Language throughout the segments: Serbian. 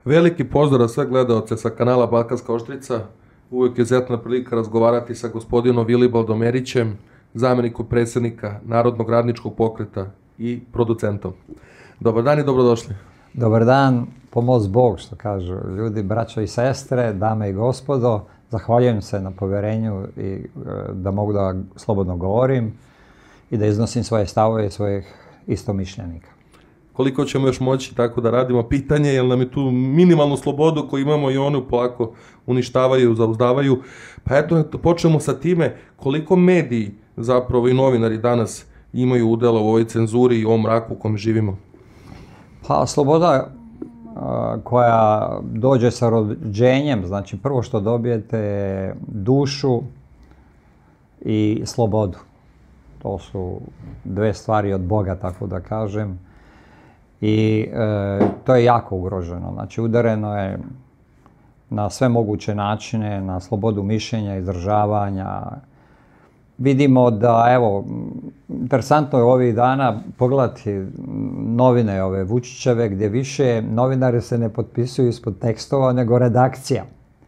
Veliki pozdrav za sve gledalce sa kanala Balkanska Oštrica. Uvijek je izuzetna prilika razgovarati sa gospodinom Vilibaldom Erićem, zamjenikom predsjednika Narodnog radničkog pokreta i producentom. Dobar dan i dobrodošli. Dobar dan, pomoz Bog, što kažu ljudi, braćo i sestre, dame i gospodo. Zahvaljujem se na povjerenju i da mogu da slobodno govorim i da iznosim svoje stavove i svojih istomišljenika. Koliko ćemo još moći tako da radimo? Pitanje je, jer nam je tu minimalnu slobodu koju imamo i onu polako uništavaju, zauzdavaju. Pa eto, počnemo sa time koliko mediji zapravo i novinari danas imaju udjela u ovoj cenzuri i ovom mraku u kom živimo. Pa sloboda koja dođe sa rođenjem, znači prvo što dobijete je dušu i slobodu. To su dve stvari od Boga, tako da kažem. I to je jako ugroženo. Znači udareno je na sve moguće načine, na slobodu mišljenja, izražavanja. Vidimo da, evo, interesantno je ovih dana pogledati novine ove Vučićeve, gdje više novinari se ne potpisuju ispod tekstova nego redakcija.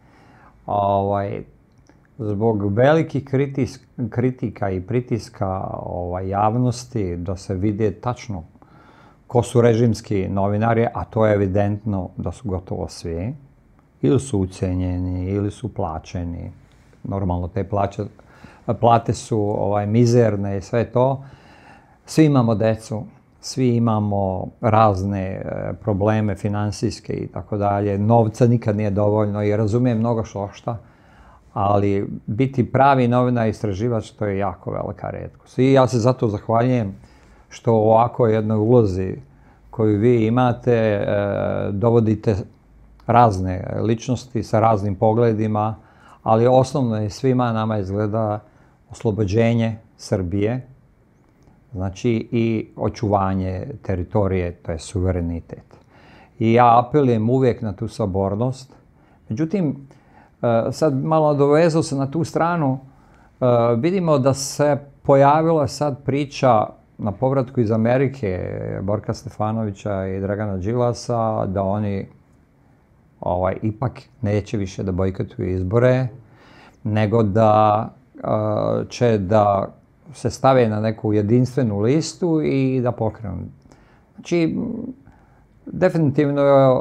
Zbog velikih kritika i pritiska javnosti da se vide tačno ko su režimski novinari, a to je evidentno da su gotovo svi, ili su ucijenjeni, ili su plaćeni. Normalno te plate su mizerne i sve to. Svi imamo decu, svi imamo razne probleme financijske i tako dalje. Novca nikad nije dovoljno i razumijem mnogo štošta, ali biti pravi novinar i istraživač, to je jako velika retkost. I ja se zato zahvaljujem što u ovako jednoj ulozi koju vi imate dovodite razne ličnosti sa raznim pogledima, ali osnovno je svima nama izgleda oslobođenje Srbije, znači i očuvanje teritorije, to je suverenitet. I ja apelujem uvijek na tu sabornost. Međutim, sad malo dovezao se na tu stranu, vidimo da se pojavila sad priča na povratku iz Amerike Borka Stefanovića i Dragana Đilasa da oni ipak neće više da bojkotuju izbore, nego da će da se stave na neku jedinstvenu listu i da pokrenu. Znači, definitivno je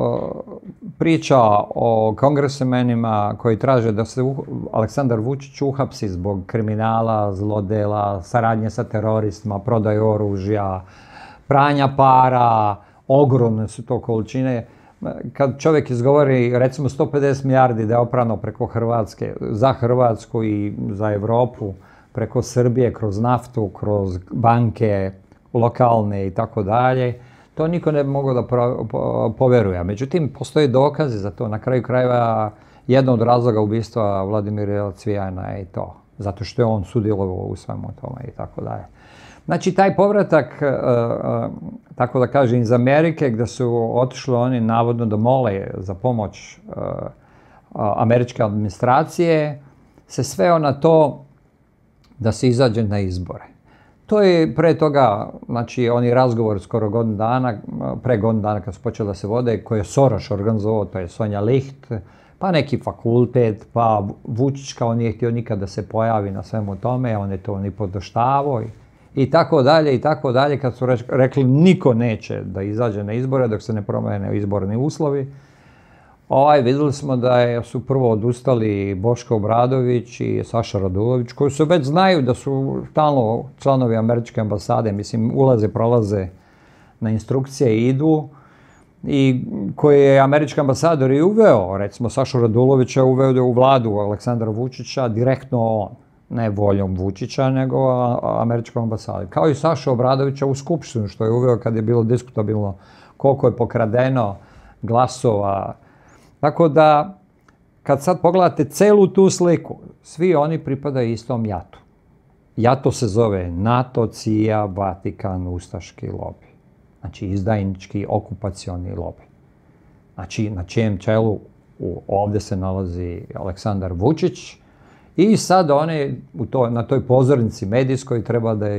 priča o kongresmenima koji traže da se Aleksandar Vučić uhapsi zbog kriminala, zlodela, saradnje sa teroristima, prodaju oružja, pranja para, ogromne su to količine. Kad čovjek izgovori recimo 150 milijardi da je oprano preko Hrvatske, za Hrvatsku i za Europu, preko Srbije, kroz naftu, kroz banke, lokalne i tako dalje, to niko ne bi mogao da poveruje. Međutim, postoje dokazi za to. Na kraju krajeva, jedan od razloga ubistva Vladimira Cvijana je i to. Zato što je on sudjelovao u svemu tome i tako dalje. Znači, taj povratak, tako da kažem, iz Amerike, gdje su otišli oni navodno da mole za pomoć američke administracije, se sveo na to da se izađe na izbore. To je pre toga, znači, oni razgovor skoro godinu dana, pre godinu dana kad su počeli da se vode, koje je Soros organizovao, to je Sonja Licht, pa neki fakultet, pa Vučić kao nije htio nikad da se pojavi na svemu tome, on je to ni podoštavao i tako dalje, i tako dalje, kad su rekli niko neće da izađe na izbore dok se ne promene izborni uslovi. Vidjeli smo da su prvo odustali Boško Obradović i Saša Radulović, koji su već znaju da su stalno članovi američke ambasade, mislim, ulaze, prolaze na instrukcije i idu, i koje je američki ambasador i uveo, recimo Sašu Radulovića uveo u vladu Aleksandra Vučića, direktno on, ne voljom Vučića, nego američkom ambasadom. Kao i Saša Obradovića u Skupštinu, što je uveo kad je bilo diskutabilno koliko je pokradeno glasova. Tako da, kad sad pogledate celu tu sliku, svi oni pripadaju istom jatu. Jato se zove NATO, CIA, Vatikan, ustaški lobi. Znači, izdajnički, okupacioni lobi. Znači, na čijem čelu ovdje se nalazi Aleksandar Vučić i sad oni na toj pozornici medijskoj treba da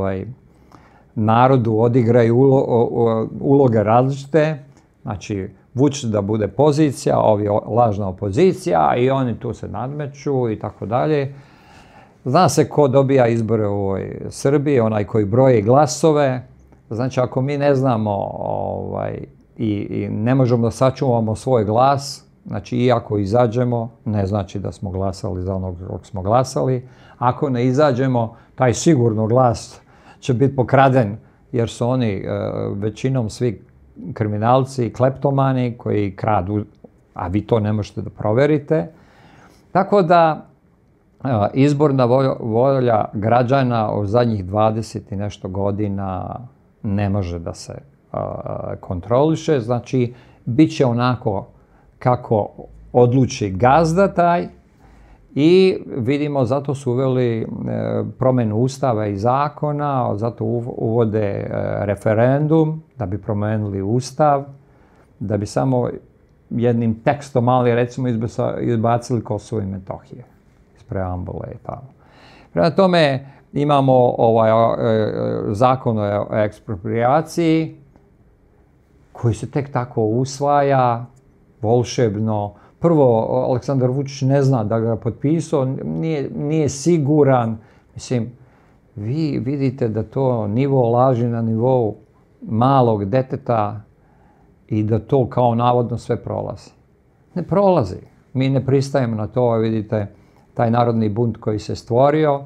narodu odigraju uloge različite. Znači, Vučić da bude pozicija, ovi lažna opozicija i oni tu se nadmeću i tako dalje. Zna se ko dobija izbore u ovoj Srbiji, onaj koji broji glasove. Znači, ako mi ne znamo i ne možemo da sačuvamo svoj glas, znači, iako izađemo, ne znači da smo glasali za onog kog smo glasali. Ako ne izađemo, taj sigurno glas će biti pokraden, jer su oni većinom svi kriminalci i kleptomani koji kradu, a vi to ne možete da proverite. Tako da izborna volja građana u zadnjih 20 i nešto godina ne može da se kontroliše. Znači, bit će onako kako odluči gazda taj i vidimo, zato su uveli promjenu ustava i zakona, zato uvode referendum da bi promenili ustav, da bi samo jednim tekstom mali, recimo, izbacili Kosovo i Metohije iz preambule i tamo. Prema tome, imamo zakon o eksproprijaciji koji se tek tako usvaja, volšebno. Prvo, Aleksandar Vučić ne zna da ga je potpisao, nije siguran. Mislim, vi vidite da to nivo laži na nivou malog deteta i da to kao navodno sve prolazi. Ne prolazi. Mi ne pristajemo na to, vidite, taj narodni bunt koji se stvorio,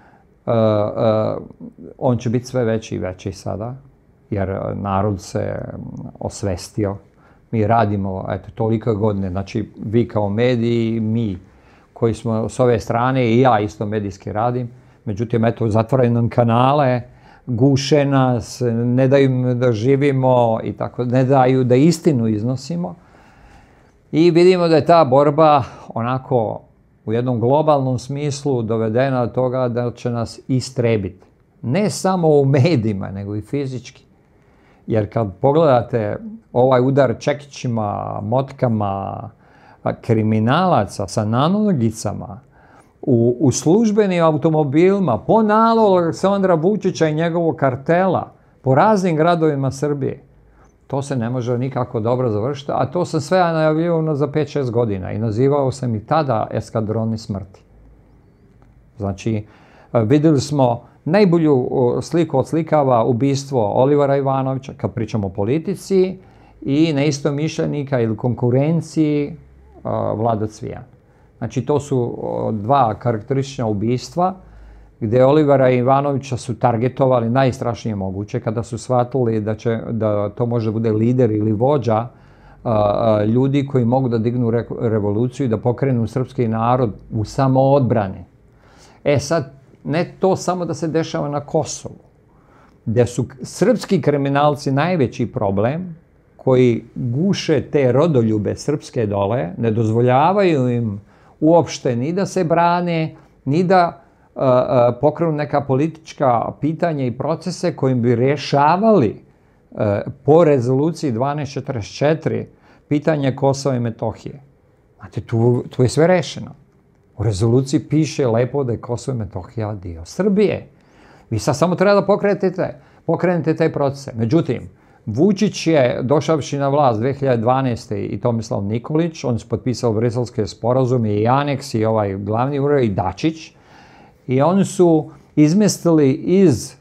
on će biti sve veći i veći sada, jer narod se osvestio. Mi radimo, eto, toliko godine, znači vi kao mediji, mi koji smo s ove strane i ja isto medijski radim, međutim, eto, zatvaraju nam kanale, guše nas, ne daju da živimo i tako, ne daju da istinu iznosimo. I vidimo da je ta borba onako u jednom globalnom smislu dovedena do toga da će nas istrebiti. Ne samo u medijima, nego i fizički. Jer kad pogledate ovaj udar čekićima, motkama, kriminalaca sa nanogicama, u službenim automobilima, po nalogu Aleksandra Vučića i njegovog kartela, po raznim gradovima Srbije, to se ne može nikako dobro završiti, a to sam sve najavljivao za 5-6 godina i nazivao sam i tada eskadroni smrti. Znači, vidjeli smo najbolju sliku odslikava ubistvo Olivera Ivanovića, kad pričamo o politici, i neistomišljenika ili konkurenciji Vlada Cvijan. Znači, to su dva karakteristična ubistva, gdje Olivera Ivanovića su targetovali najstrašnije moguće, kada su shvatili da to može bude lider ili vođa ljudi koji mogu da dignu revoluciju i da pokrenu srpski narod u samoodbrani. Sad, ne to samo da se dešava na Kosovu, gdje su srpski kriminalci najveći problem, koji guše te rodoljube srpske dole, ne dozvoljavaju im uopšte ni da se brane, ni da pokrenu neka politička pitanja i procese kojim bi rješavali po rezoluciji 1244 pitanje Kosova i Metohije. Znate, tu je sve rešeno. U rezoluciji piše lepo da je Kosovo i Metohija dio Srbije. Vi sad samo treba da pokrenete te procese. Međutim, Vučić je, došavši na vlast 2012. i Tomislav Nikolić, on su potpisali briselske sporazume i aneks i ovaj glavni ured i Dačić, i oni su izmestili iz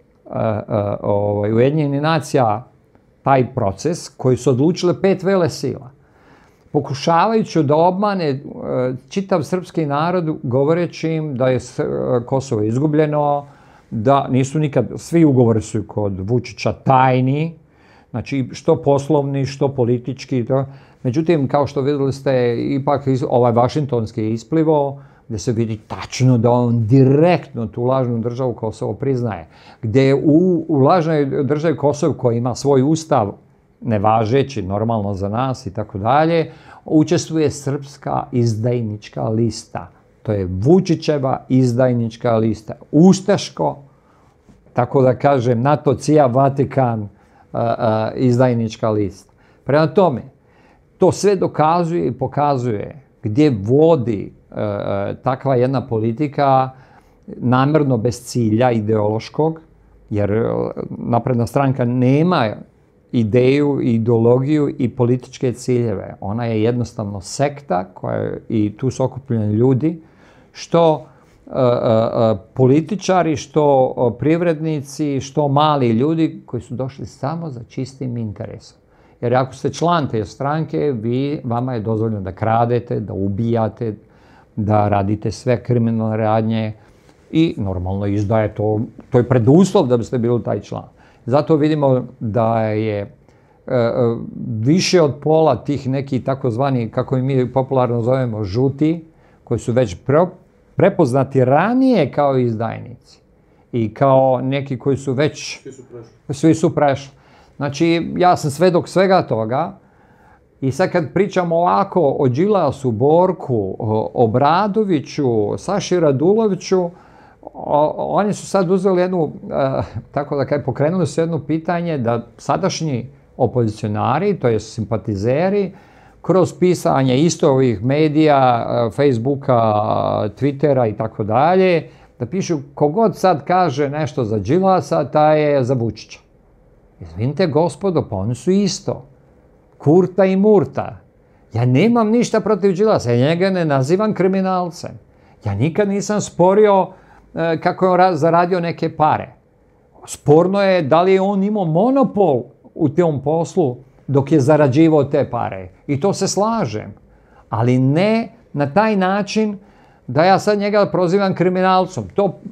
Ujedinjenih nacija taj proces koji su odlučile 5 velesila, pokušavajući da obmane čitav srpski narod, govoreći im da je Kosovo izgubljeno, da nisu nikad, svi ugovori su kod Vučića tajni, znači što poslovni, što politički. Međutim, kao što vidjeli ste, ipak ovaj vašingtonski je isplivao, gdje se vidi tačno da on direktno tu lažnu državu Kosovo priznaje. Gdje u lažnoj državi Kosovo, koja ima svoj ustav, nevažeći, normalno za nas i tako dalje, učestvuje srpska izdajnička lista. To je Vučićeva izdajnička lista. Ustaško, tako da kažem, NATO, CIA, Vatikan, izdajnička lista. Prema tome, to sve dokazuje i pokazuje gdje vodi takva jedna politika, namjerno bez cilja ideološkog, jer napredna stranka nema ideju, ideologiju i političke ciljeve. Ona je jednostavno sekta i tu su okupljeni ljudi, što političari, što privrednici, što mali ljudi koji su došli samo za čistim interesom. Jer ako ste član te stranke, vama je dozvoljeno da kradete, da ubijate, da radite sve kriminalne radnje i normalno izdaje to je preduslov da biste bili taj član. Zato vidimo da je više od pola tih nekih takozvani, kako i mi popularno zovemo, žuti, koji su već prepoznati ranije kao izdajnici i kao neki koji su već... Svi su prešli. Znači, ja sam svedok svega toga i sad kad pričamo ovako o Đilasu, Borku, Obradoviću, Saši Raduloviću, oni su sad uzeli jednu, tako da kaj pokrenuli su jedno pitanje da sadašnji opozicionari, to je simpatizeri, kroz pisanje isto ovih medija, Facebooka, Twittera i tako dalje, da pišu kogod sad kaže nešto za Đilasa, taj je za Vučića. Izvinite gospodo, pa oni su isto. Kurta i Murta. Ja nemam ništa protiv Đilasa, ja njega ne nazivam kriminalcem. Ja nikad nisam sporio kako je zaradio neke pare. Sporno je da li je on imao monopol u tom poslu dok je zarađivao te pare. I to se slažem. Ali ne na taj način da ja sad njega prozivam kriminalcom.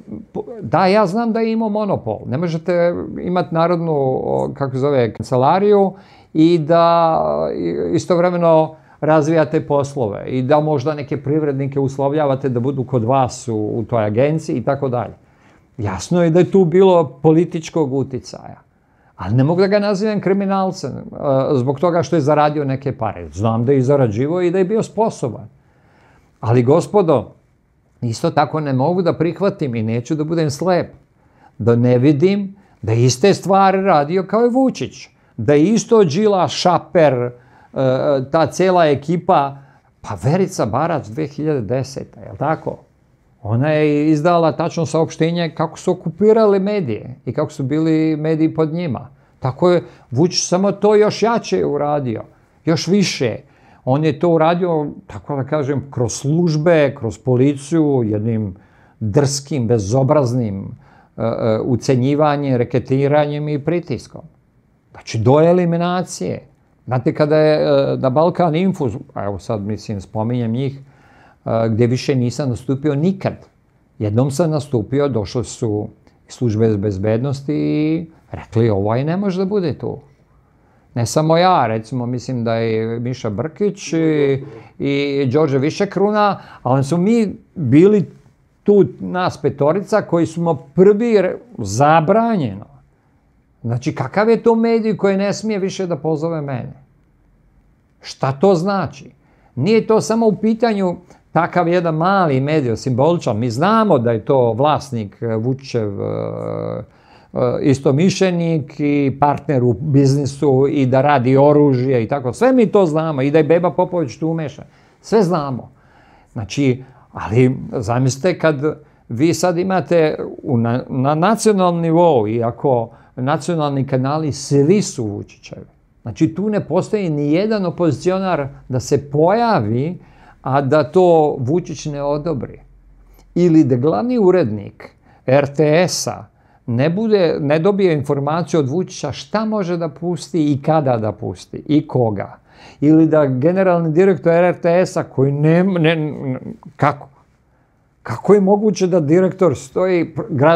Da, ja znam da je imao monopol. Ne možete imati narodnu, kako zove, kancelariju i da istovremeno razvijate poslove i da možda neke privrednike uslovljavate da budu kod vas u toj agenciji i tako dalje. Jasno je da je tu bilo političkog uticaja. Ali ne mogu da ga nazivam kriminalcem zbog toga što je zaradio neke pare. Znam da je zarađivao i da je bio sposoban. Ali gospodo, isto tako ne mogu da prihvatim i neću da budem slep. Da ne vidim da iste stvari radio kao i Vučić. Da je isto Đilas, Šaper, ta cela ekipa, pa Verica Barać 2010. Je li tako? Ona je izdala tačno saopštenje kako su okupirali medije i kako su bili mediji pod njima. Tako je Vučić samo to još jače uradio, još više. On je to uradio, tako da kažem, kroz službe, kroz policiju, jednim drskim, bezobraznim ucenjivanjem, reketiranjem i pritiskom. Znači, do eliminacije. Znate, kada je na Balkan Info, evo sad mislim, spominjem njih, gdje više nisam nastupio nikad. Jednom sam nastupio, došli su službe bezbednosti i rekli ovaj ne može da bude tu. Ne samo ja, recimo mislim da je Miša Brkić i Đorđe Višekruna, ali su mi bili tu nas petorica koji smo prvi zabranjeno. Znači, kakav je to medij koji ne smije više da pozove mene? Šta to znači? Nije to samo u pitanju takav jedan mali medij, simboličan. Mi znamo da je to vlasnik Vučićev istomišljenik i partner u biznisu i da radi oružje i tako. Sve mi to znamo i da je Beba Popović tu umešan. Sve znamo. Znači, ali zamislite kad vi sad imate na nacionalnom nivou, iako nacionalni kanali svi su Vučićevi. Znači, tu ne postoji ni jedan opozicionar da se pojavi, a da to Vučić ne odobri. Ili da glavni urednik RTS-a ne dobije informaciju od Vučića šta može da pusti i kada da pusti i koga. Ili da generalni direktor RTS-a koji kako? Kako je moguće da direktor stoji,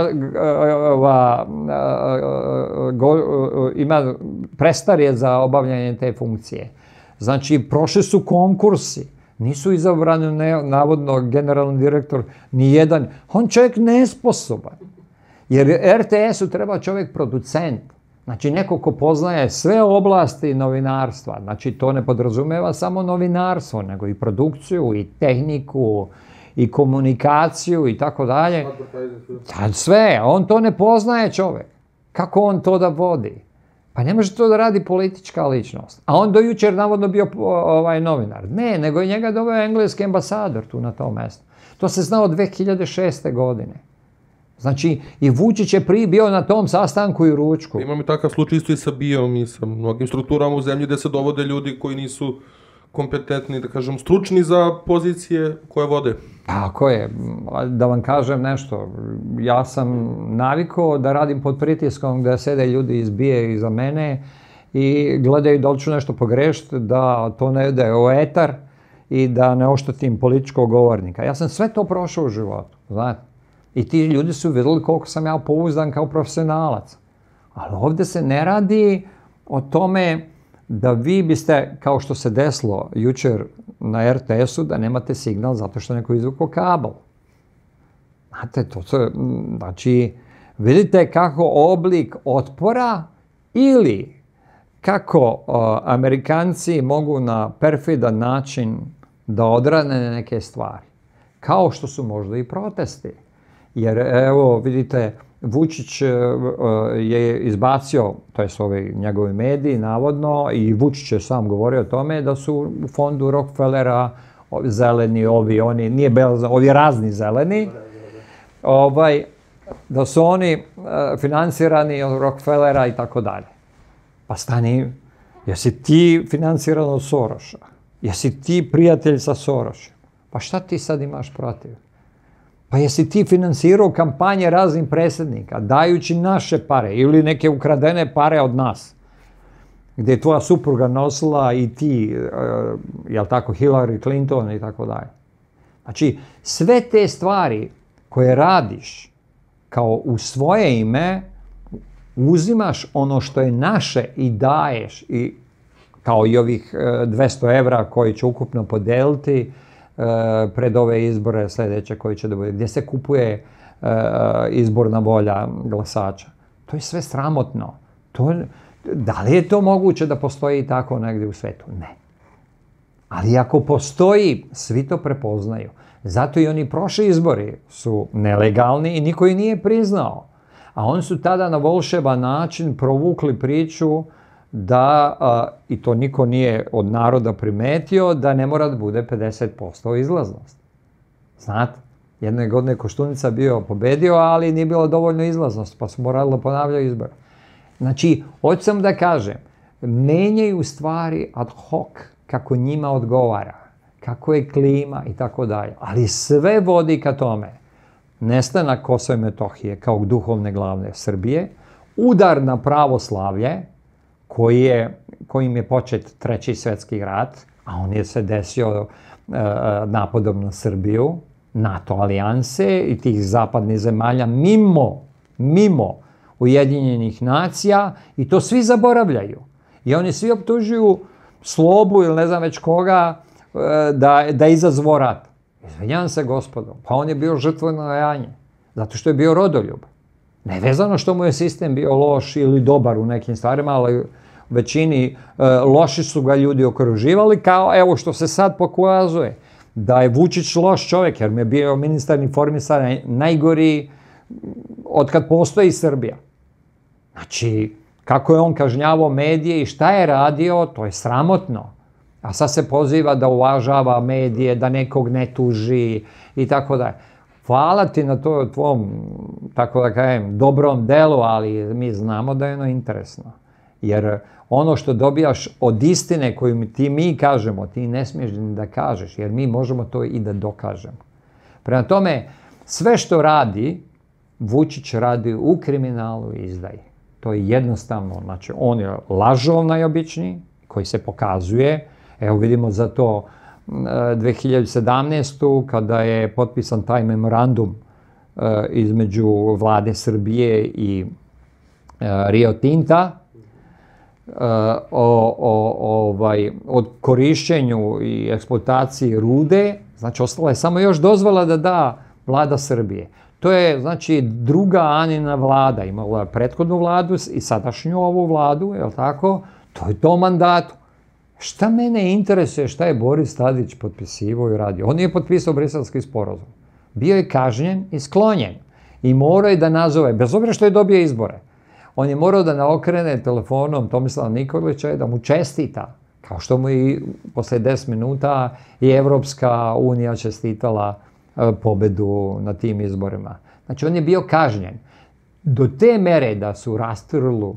ima prestar je za obavljanje te funkcije. Znači, prošli su konkursi, nisu izabrani navodno generalni direktor, ni jedan. On čovjek nesposoban. Jer RTS-u treba čovjek producent. Znači, neko ko poznaje sve oblasti novinarstva. Znači, to ne podrazumeva samo novinarstvo, nego i produkciju, i tehniku, i komunikaciju i tako dalje. Sve, on to ne poznaje čovjek. Kako on to da vodi? Pa ne može to da radi politička ličnost. A on do jučer navodno bio novinar. Ne, nego je njega doveo engleski ambasador tu na tom mjestu. To se znao od 2006. godine. Znači, i Vučić je prije bio na tom sastanku i u ručku. Imam i takav slučaj isto i sa BIA-om i sa mnogim strukturama u zemlji gde se dovode ljudi koji nisu kompetentni, da kažem, stručni za pozicije koje vode. Tako je. Da vam kažem nešto, ja sam navikao da radim pod pritiskom gde sede ljudi iz BIA iza mene i gledaju da li ću nešto pogrešiti, da to ne ide u etar i da ne oštetim političkog govornika. Ja sam sve to prošao u životu, znate. I ti ljudi su vidjeli koliko sam ja pouzdan kao profesionalac. Ali ovdje se ne radi o tome da vi biste, kao što se desilo jučer na RTS-u, da nemate signal zato što neko izvukao kabel. Znate, to se, znači, vidite kako oblik otpora ili kako Amerikanci mogu na perfidan način da odrane neke stvari. Kao što su možda i protesti. Jer, evo, vidite, Vučić je izbacio, to je ovi njegovi mediji, navodno, i Vučić je sam govorio o tome da su u fondu Rockefellera zeleni, ovi, oni, nije belazno, ovi razni zeleni, da su oni finansirani od Rockefellera i tako dalje. Pa stani, jesi ti finansiran od Soroša? Jesi ti prijatelj sa Sorošem? Pa šta ti sad imaš protiv? Pa jesi ti finansirao kampanje raznih predsjednika, dajući naše pare ili neke ukradene pare od nas, gdje je tvoja supruga nosila i ti, jel tako, Hillary Clinton i tako dalje. Znači, sve te stvari koje radiš kao u svoje ime, uzimaš ono što je naše i daješ, i kao i ovih 200 evra koji će ukupno podeliti pred ove izbore sljedeće koji će da bude, gdje se kupuje izborna volja glasača. To je sve sramotno. Da li je to moguće da postoji tako negdje u svetu? Ne. Ali ako postoji, svi to prepoznaju. Zato i oni prošli izbori su nelegalni i niko ih nije priznao. A oni su tada na volšeban način provukli priču da, i to niko nije od naroda primetio, da ne mora da bude 50% izlaznost. Znate, jedne godine Koštunica bio pobedio, ali nije bilo dovoljno izlaznost, pa su morali da ponavljaju izbor. Znači, hoću sam da kažem, menjaju stvari ad hoc, kako njima odgovara, kako je klima i tako dalje. Ali sve vodi ka tome. Nestanak Kosova i Metohije kao duhovne glavne Srbije, udar na pravoslavlje, kojim je počet Treći svjetski rat, a on je se desio napadom na Srbiju, NATO alijanse i tih zapadnih zemalja mimo Ujedinjenih nacija, i to svi zaboravljaju. I oni svi optužuju Slobu ili ne znam već koga da je izazvao rat. Izvinjavam se, gospodo, pa on je bio žrtveno janje, zato što je bio rodoljub. Nevezano što mu je sistem bio loš ili dobar u nekim stvarima, ali u većini loši su ga ljudi okruživali, kao evo što se sad pokazuje, da je Vučić loš čovjek, jer mi je bio ministar informisanja najgori otkad postoji Srbija. Znači, kako je on kažnjavao medije i šta je radio, to je sramotno. A sad se poziva da uvažava medije, da nekog ne tuži i tako dalje. Hvala ti na to tvom, tako da kažem, dobrom delu, ali mi znamo da je ono interesno. Jer ono što dobijaš od istine koju ti mi kažemo, ti ne smiješ da kažeš, jer mi možemo to i da dokažemo. Prema tome, sve što radi, Vučić radi u kriminalu i izdaji. To je jednostavno, znači on je lažov najobičniji, koji se pokazuje. Evo vidimo za to 2017. kada je potpisan taj memorandum između vlade Srbije i Rio Tinta o korišćenju i eksploataciji rude, znači ostala je samo još dozvola da da vlada Srbije. To je, znači, druga Anina vlada, imala prethodnu vladu i sadašnju ovu vladu, je li tako? To je to mandatu. Šta mene interesuje šta je Boris Tadić potpisivao i radio? On nije potpisao Briselski sporazum. Bio je kažnjen i sklonjen. I morao je da nazove, bez obzira što je dobio izbore, on je morao da naokrene telefonom Tomislava Nikolića i da mu čestita, kao što mu i posle 10 minuta i Evropska unija čestitala pobedu na tim izborima. Znači, on je bio kažnjen. Do te mere da su rasturili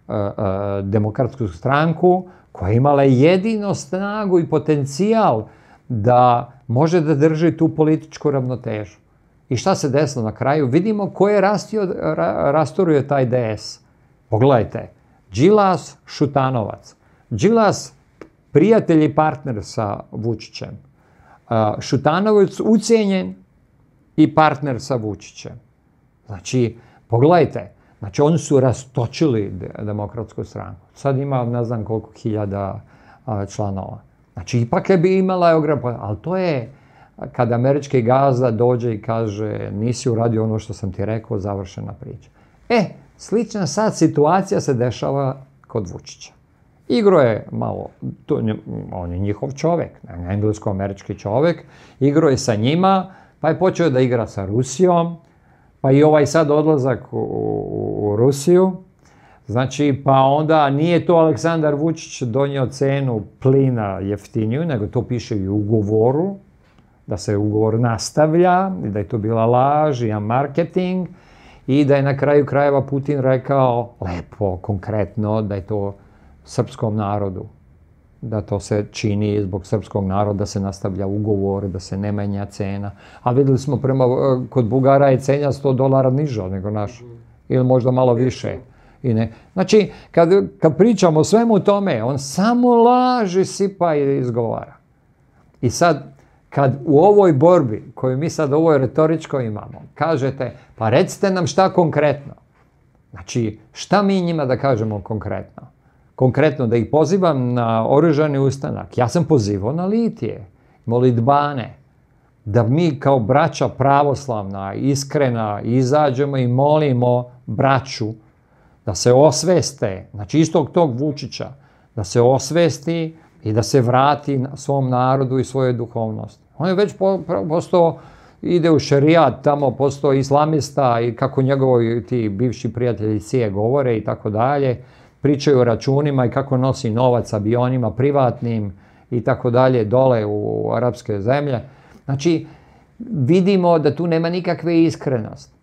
Demokratsku stranku, koja je imala jedino snagu i potencijal da može da drži tu političku ravnotežu. I šta se desilo na kraju? Vidimo ko je rasturio taj DS. Pogledajte, Đilas, Šutanovac. Đilas, prijatelj i partner sa Vučićem. Šutanovac, ucijenjen i partner sa Vučićem. Znači, pogledajte, znači oni su rastočili Demokratsku stranku. Sad ima ne znam koliko hiljada članova. Znači, ipak je bi imala ali to je kad američki gazda dođe i kaže nisi uradio ono što sam ti rekao, završena priča. Slična sad situacija se dešava kod Vučića. Igro je malo, on je njihov čovjek, englesko-američki čovjek, igro je sa njima, pa je počeo da igra sa Rusijom, pa i ovaj sad odlazak u Rusiju. Znači, pa onda nije to Aleksandar Vučić donio cenu plina jeftiniju, nego to piše i u ugovoru, da se ugovor nastavlja, i da je to bila laž i marketing, i da je na kraju krajeva Putin rekao lepo, konkretno, da je to srpskom narodu, da to se čini zbog srpskog naroda, da se nastavlja ugovor, da se ne menja cena. A vidjeli smo kod Bugara je cena $100 niža nego naša, ili možda malo više. Znači, kad pričamo o svemu tome, on samo laži, sipa i izgovara. I sad, kad u ovoj borbi, koju mi sad ovoj retoričkoj imamo, kažete, pa recite nam šta konkretno. Znači, šta mi njima da kažemo konkretno? Konkretno, da ih pozivam na oružani ustanak. Ja sam pozivao na litije, molitbane, da mi kao braća pravoslavna, iskrena, izađemo i molimo braću da se osveste, znači istog tog Vučića, da se osvesti i da se vrati svom narodu i svojoj duhovnosti. On je već postao, ide u šerijat, tamo postao islamista i kako njegovi ti bivši prijatelji cije govore i tako dalje, pričaju o računima i kako nosi novac avionima privatnim i tako dalje dole u arapske zemlje. Znači, vidimo da tu nema nikakve iskrenosti.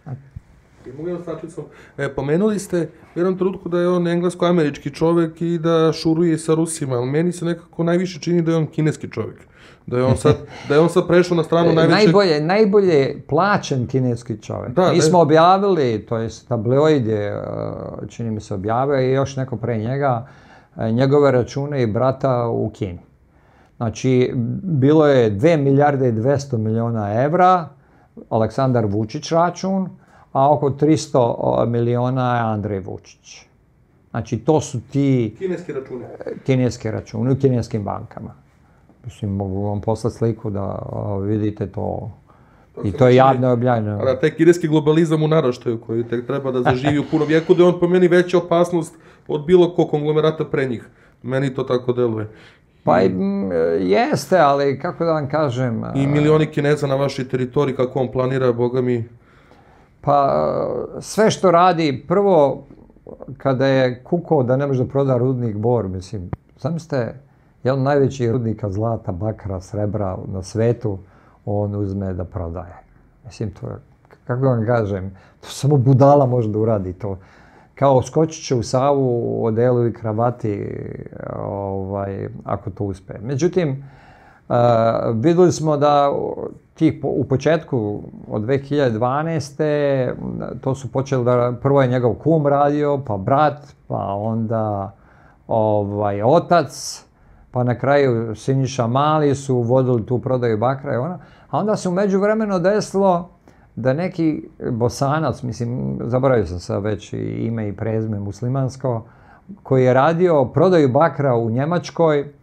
Pomenuli ste u jednom trenutku da je on englesko-američki čovjek i da šuruje sa Rusima, ali meni se nekako najviše čini da je on kineski čovjek. Da je on sad prešao na stranu najvećeg... Najbolje plaćen kineski čovjek. Mi smo objavili, to je tabloid je, čini mi se objavio, i još neko pre njega, njegove račune i brata u Kini. Znači, bilo je 2 milijarde i 200 miliona evra, Aleksandar Vučić račun, a oko 300 miliona je Andrej Vučić. Znači, to su ti... Kineski računi u kineskim bankama. Mislim, mogu vam poslati sliku da vidite to. I to je javno objavljeno. A taj kineski globalizam u naraštaju koji tek treba da zaživi u punom vijeku, da je on po meni veća opasnost od bilo kog konglomerata pre njih. Meni to tako deluje. Pa jeste, ali kako da vam kažem... I milioni Kineza na vašoj teritoriji, kako on planira, boga mi... Pa sve što radi, prvo, kada je kukao da ne može da proda rudnik Bor, mislim, zamislite, jedan od najvećih rudnika zlata, bakra, srebra na svetu, on uzme da prodaje. Mislim, to je, kako vam kažem, to samo budala može da uradi to. Kao skočit će u Savu u odelu i kravati, ako to uspe. Međutim, vidjeli smo da u početku od 2012. to su počeli da, prvo je njegov kum radio, pa brat, pa onda otac, pa na kraju Siniša Mali su vodili tu prodaju bakra i ona. A onda se u međuvremenu desilo da neki Bosanac, mislim, zaboravio sam sad već ime i prezime muslimansko, koji je radio prodaju bakra u Njemačkoj,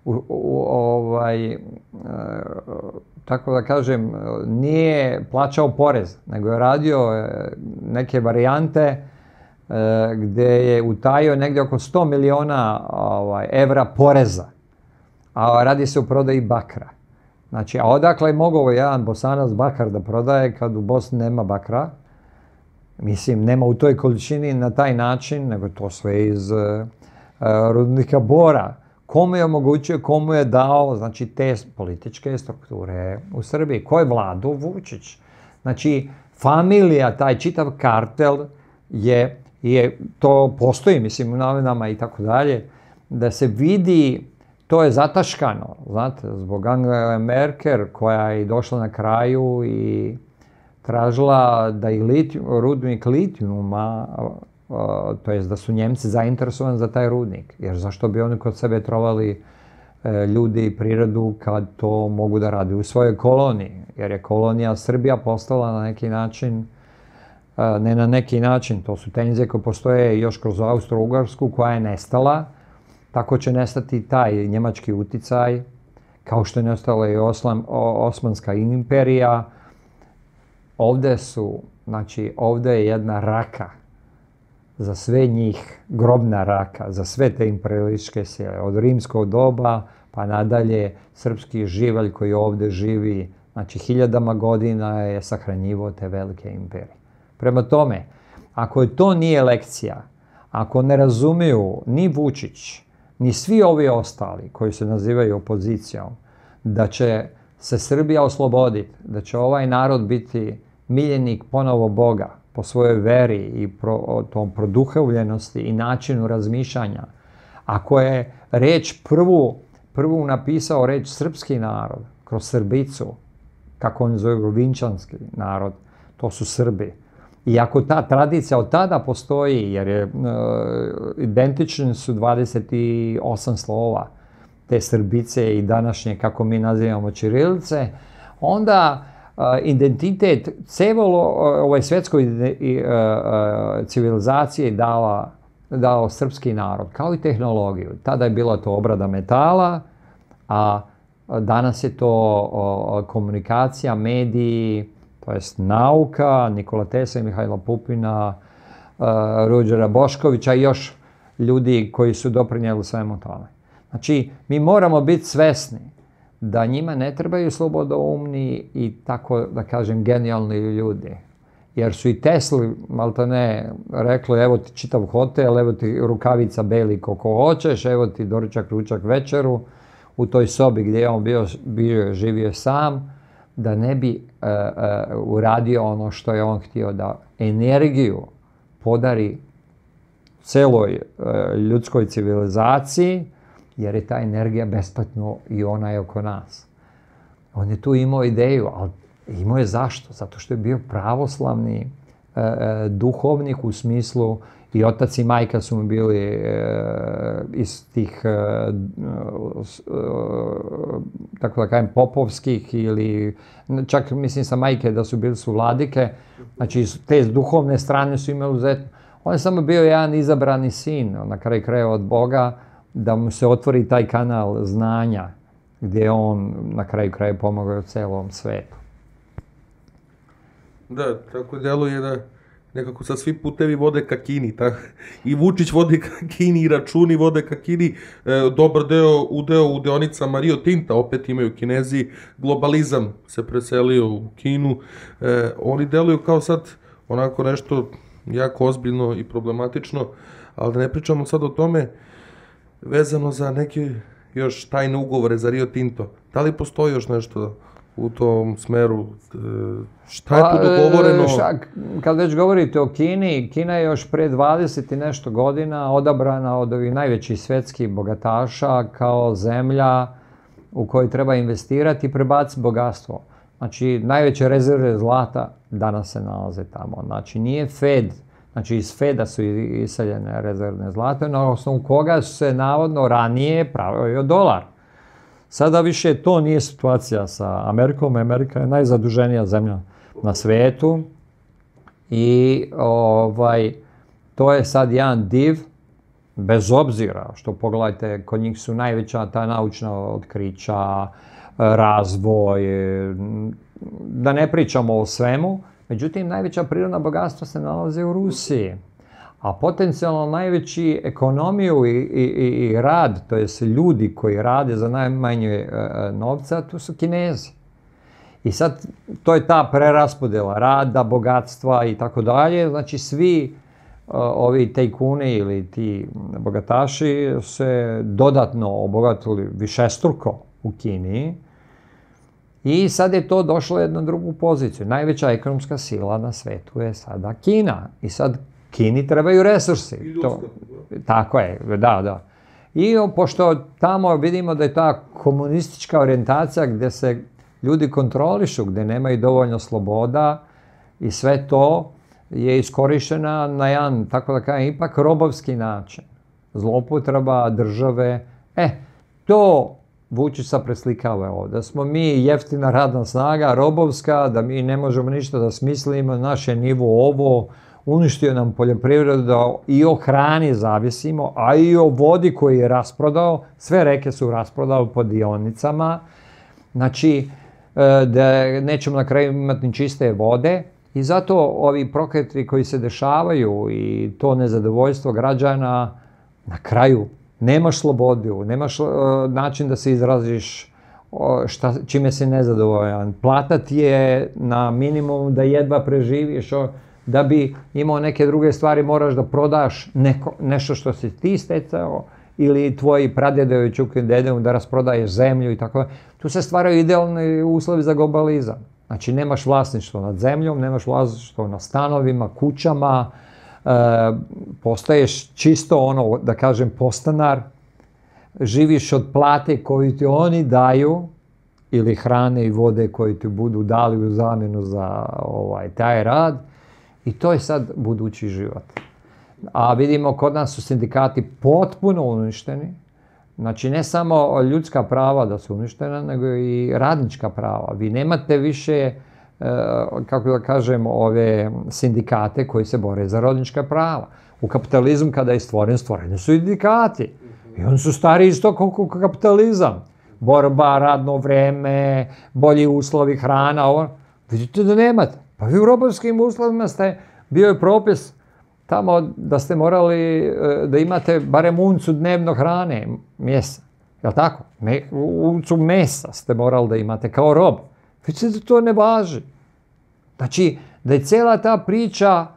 tako da kažem, nije plaćao porez, nego je radio neke varijante gdje je utajio negdje oko 100 miliona evra poreza, a radi se o prodaji bakra. Znači, a odakle je mogao jedan Bosanac bakar da prodaje kad u Bosni nema bakra? Mislim, nema u toj količini na taj način, nego to sve iz rudnika Bora. Komu je omogućio, komu je dao, znači, te političke strukture u Srbiji? Ko je vladao? Vučić. Znači, familija, taj čitav kartel to postoji, mislim, u novinama i tako dalje, da se vidi, to je zataškano, znate, zbog Angele Merkel koja je došla na kraju i tražila da i rudnik litijuma, to jest da su Njemci zainteresovani za taj rudnik, jer zašto bi oni kod sebe trovali ljudi i prirodu kad to mogu da radi u svojoj koloniji, jer je kolonija Srbija postala na neki način, ne na neki način, to su tenzije koje postoje još kroz Austro-Ugarsku koja je nestala, tako će nestati taj njemački uticaj, kao što je nestala i Osmanska imperija. Ovdje je jedna raka za sve njih, grobna raka, za sve te imperijalističke sile. Od rimskog doba pa nadalje, srpski živalj koji ovdje živi, znači hiljadama godina je sahranjivo te velike imperije. Prema tome, ako to nije lekcija, ako ne razumiju ni Vučić, ni svi ovi ostali koji se nazivaju opozicijom, da će se Srbija osloboditi, da će ovaj narod biti miljenik ponovo Boga po svojoj veri i tom produhovljenosti i načinu razmišljanja. Ako je prvu napisao reč srpski narod kroz Srbicu, kako oni zovu vinčanski narod, to su Srbi. I ako ta tradicija od tada postoji, jer je identični su 28 slova te Srbice i današnje, kako mi nazivamo, ćirilice, onda identitet ovaj svjetskoj civilizaciji dao srpski narod, kao i tehnologiju. Tada je bila to obrada metala, a danas je to komunikacija, mediji, to jest nauka, Nikola Tesla i Mihajla Pupina, Ruđera Boškovića i još ljudi koji su doprinijeli svemu tome. Znači, mi moramo biti svesni da njima ne trebaju slobodoumni i tako da kažem genijalni ljudi. Jer su i Tesli, maltene, rekli evo ti čitav hotel, evo ti rukavica beli koliko hoćeš, evo ti doručak, ručak, večeru u toj sobi gdje je on živio sam, da ne bi uradio ono što je on htio, da energiju podari celoj ljudskoj civilizaciji, jer je ta energija besplatno i ona je oko nas. On je tu imao ideju, ali imao je zašto? Zato što je bio pravoslavni duhovnik u smislu i otac i majka su mu bili iz tih, tako da kažem, popovskih ili čak mislim sa majke da su bili vladike, znači te duhovne strane su imali uzetno. On je samo bio jedan izabrani sin, na kraju krajeva od Boga, da mu se otvori taj kanal znanja, gdje on na kraju krajeva pomogao celom svetu. Da, tako djeluje da nekako sa svi putevi vode ka Kini. I Vučić vodi ka Kini, i računi vode ka Kini. Dobar udeo u deonicama Rio Tinta, opet imaju Kinezi. Globalizam se preselio u Kinu. Oni deluju kao sad onako nešto jako ozbiljno i problematično, ali da ne pričamo sad o tome vezano za neke još tajne ugovore za Rio Tinto. Da li postoji još nešto u tom smeru? Šta je tu dogovoreno? Kad već govorite o Kini, Kina je još pre 20 i nešto godina odabrana od ovih najvećih svetskih bogataša kao zemlja u kojoj treba investirati i prebaciti bogatstvo. Znači, najveće rezerve zlata danas se nalaze tamo. Znači, nije Fed, znači iz Feda su iseljene rezervne zlata, na osnovu koga su se navodno ranije pravio dolar. Sada više to nije situacija sa Amerikom. Amerika je najzaduženija zemlja na svetu i to je sad jedan div, bez obzira što pogledajte, kod njih su najveća ta naučna otkrića, razvoj, da ne pričamo o svemu, međutim najveća prirodna bogatstva se nalaze u Rusiji. A potencijalno najveći ekonomiju i rad, to jest ljudi koji rade za najmanje novca, tu su Kinezi. I sad, to je ta preraspodjela rada, bogatstva i tako dalje. Znači, svi ovi tajkuni ili ti bogataši se dodatno obogatili višestruko u Kini. I sad je to došlo jednu drugu poziciju. Najveća ekonomska sila na svetu je sada Kina. I sad Kini trebaju resursi. Tako je, da. I pošto tamo vidimo da je ta komunistička orijentacija gdje se ljudi kontrolišu, gdje nemaju dovoljno sloboda i sve to je iskorištena na jedan, tako da kažem, ipak robovski način. Zloupotreba države. To Vučića preslikava ovdje. Da smo mi jeftina radna snaga, robovska, da mi ne možemo ništa da smislimo, naše nivo ovo, uništio nam poljoprivredu, da i o hrani zavisimo, a i o vodi koju je rasprodao, sve reke su rasprodao po dionicama, znači da nećemo na kraju imati ni čiste vode i zato ovi prokreti koji se dešavaju i to nezadovoljstvo građana na kraju nemaš slobodu, nemaš način da se izraziš čime si nezadovoljan. Plata ti je na minimum da jedva preživiš, da bi imao neke druge stvari moraš da prodaš nešto što si ti stecao ili tvoji pradjedovi čuki dedevu da rasprodaješ zemlju i tako. Tu se stvaraju idealni uslovi za globalizam. Znači nemaš vlasništvo nad zemljom, nemaš vlasništvo na stanovima, kućama, postaješ čisto ono, da kažem, podstanar, živiš od plate koju ti oni daju ili hrane i vode koju ti budu dali u zamjenu za taj rad i to je sad budući život. A vidimo kod nas su sindikati potpuno uništeni, znači ne samo ljudska prava da su uništena, nego i radnička prava. Vi nemate više kako da kažem, ove sindikate koji se bore za radnička prava. U kapitalizmu kada je stvoreni su sindikati. I oni su stari isto kao kapitalizam. Borba, radno vreme, bolji uslovi, hrana, ovo. Vidite da nemate. Pa vi u robovskim uslovima bio je propis tamo da ste morali da imate barem uncu dnevno hrane, mesa. Jel' tako? Uncu mesa ste morali da imate kao rob. Vidite da to ne važi. Znači, da je cijela ta priča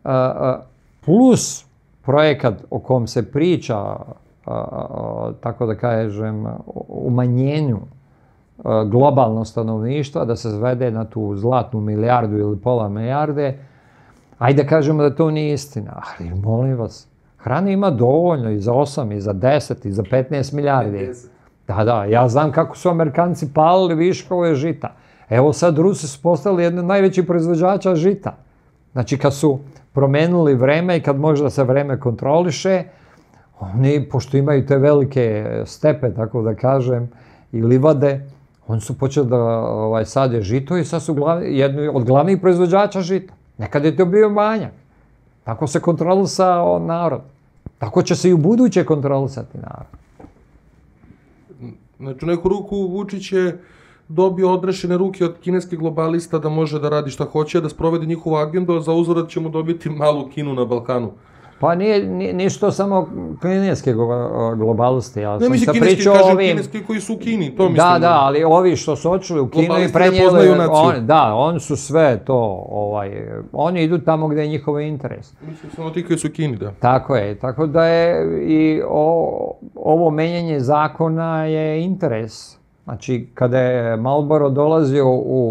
plus projekat o kom se priča, tako da kažem, umanjenju globalnog stanovništva, da se zvede na tu zlatnu milijardu ili pola milijarde, ajde kažemo da to nije istina. Ali molim vas, hrane ima dovoljno i za 8, i za 10, i za 15 milijardi. Da, ja znam kako su Amerikanci palili viškove žita. Evo sad Rusi su postali jedan od najvećih proizvođača žita. Znači kad su promenili vreme i kad može da se vreme kontroliše, oni, pošto imaju te velike stepe, tako da kažem, i livade, oni su počeli da sade žito i sad su jedni od glavnih proizvođača žita. Nekad je to bio manjak. Tako se kontrolisao narod. Tako će se i u buduće kontrolisati narod. Znači, u neku ruku Vučić je dobio odrešene ruke od kineskih globalista da može da radi šta hoće, da sprovede njihovu agendu, a za uzvrat ćemo dobiti malu Kinu na Balkanu. Pa nisu to samo kineske globalisti. Ne mislim kineski, kažem kineski koji su u Kini, to mislim. Da, ali ovi što su očuli u Kinu i prenijeli, oni su sve to, oni idu tamo gdje je njihov interes. Mislim samo ti koji su u Kini, da. Tako je, tako da je i ovo menjanje zakona je interes. Znači, kada je Marlboro dolazio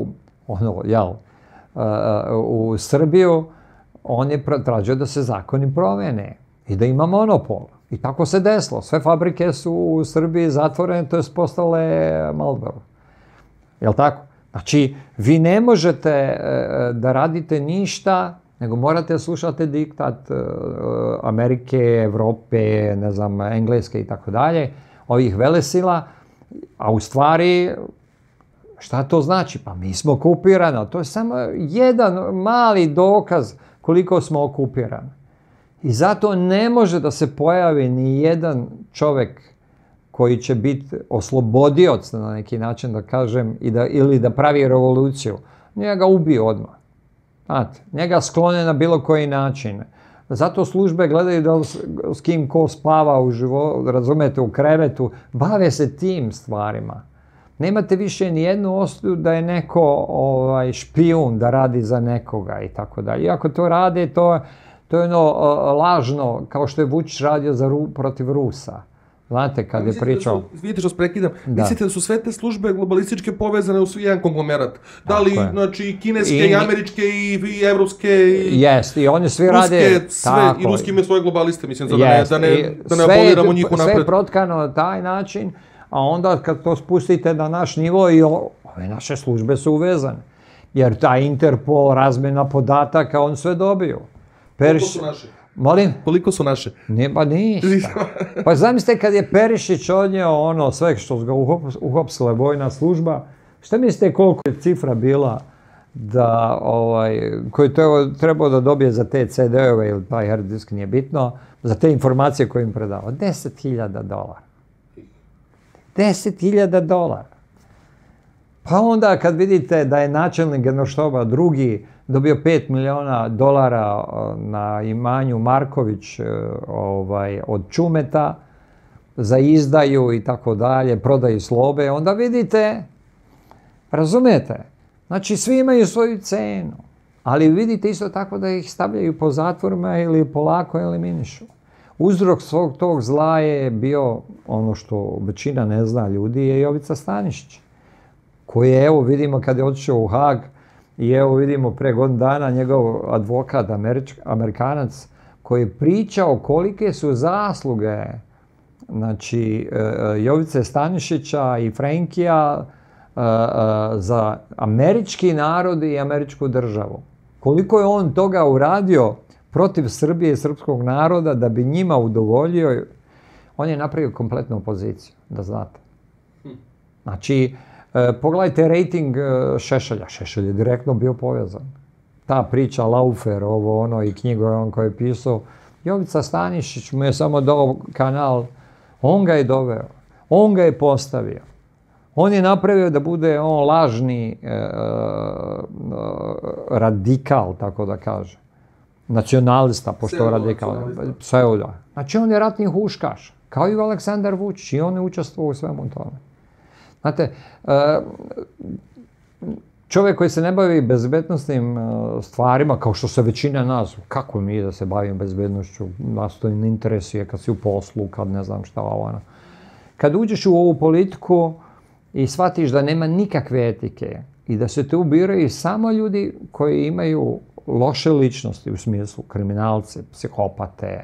u Srbiju, on je tražio da se zakoni promene i da ima monopol. I tako se desilo. Sve fabrike su u Srbiji zatvorene, to je postale Marlboro. Jel' tako? Znači, vi ne možete da radite ništa, nego morate slušati diktat Amerike, Evrope, ne znam, Engleske i tako dalje, ovih velesila, a u stvari, šta to znači? Pa mi smo okupirani. To je samo jedan mali dokaz koliko smo okupirani. I zato ne može da se pojavi ni jedan čovjek koji će biti oslobodioc na neki način, da kažem, ili da pravi revoluciju. Njega ubije odmah. Znate, njega sklone na bilo koji način. Zato službe gledaju s kim ko spava u životu, razumete, u krevetu, bave se tim stvarima. Nemate više ni jednu osudu da je neko špijun, da radi za nekoga i tako dalje. Iako to rade, to je ono lažno, kao što je Vučić radio protiv Rusa. Znate, kad je pričao... Vidite što se prekidam, mislite da su sve te službe globalističke povezane u jedan konglomerat? Da li, znači, kineske i američke i evropske i... Jest, i oni svi rade... Sve, i ruski imaju svoje globaliste, mislim, da ne aboliramo njih unapred. Sve je protkano na taj način, a onda kad to spustite na naš nivo i ove naše službe su uvezane. Jer taj Interpol, razmjena podataka, on sve dobiju. Koliko su naše? Molim? Koliko su naše? Pa ništa. Pa zamislite kad je Perišić odnio ono sve što ga uhopsila vojna služba, šta mislite koliko je cifra bila da, koju trebao da dobije za te CD-ove ili taj hard disk, nije bitno, za te informacije koje im predava? $10.000. $10.000. Pa onda kad vidite da je načelnik Generalštaba drugi dobio $5 miliona na imanju Marković od Čumeta za izdaju i tako dalje, prodaju Slobe, onda vidite, razumete, znači svi imaju svoju cenu, ali vidite isto tako da ih stavljaju po zatvorima ili polako eliminišu. Uzrok svog tog zla je bio, ono što većina ne zna ljudi, je Jovica Stanišić, koji je, evo vidimo kad je otišao u Hag, i evo vidimo pre godinu dana njegov advokat, Amerikanac, koji je pričao kolike su zasluge, znači, Jovice Stanišića i Frenkija za američki narod i američku državu. Koliko je on toga uradio protiv Srbije i srpskog naroda da bi njima udovoljio, on je napravio kompletnu opoziciju, da znate. Znači, pogledajte rejting Šešelja. Šešelj je direktno bio povezan. Ta priča Laufer, ovo ono i knjigu on koji je pisao, Jovica Stanišić mu je samo dao kanal, on ga je doveo, on ga je postavio. On je napravio da bude on lažni radikal, tako da kaže. Nacionalista, pošto je radikal. Pseudo. Znači on je ratni huškaš, kao i Aleksandar Vučić, i on je učestvovao u svemu tome. Znate, čovjek koji se ne bavi bezbednosnim stvarima, kao što se većina nas, kako mi da se bavimo bezbednošću, nas to ne interesuje kad si u poslu, kad ne znam šta ono. Kad uđeš u ovu politiku i shvatiš da nema nikakve etike i da se te ubiraju samo ljudi koji imaju loše ličnosti, u smislu kriminalce, psihopate,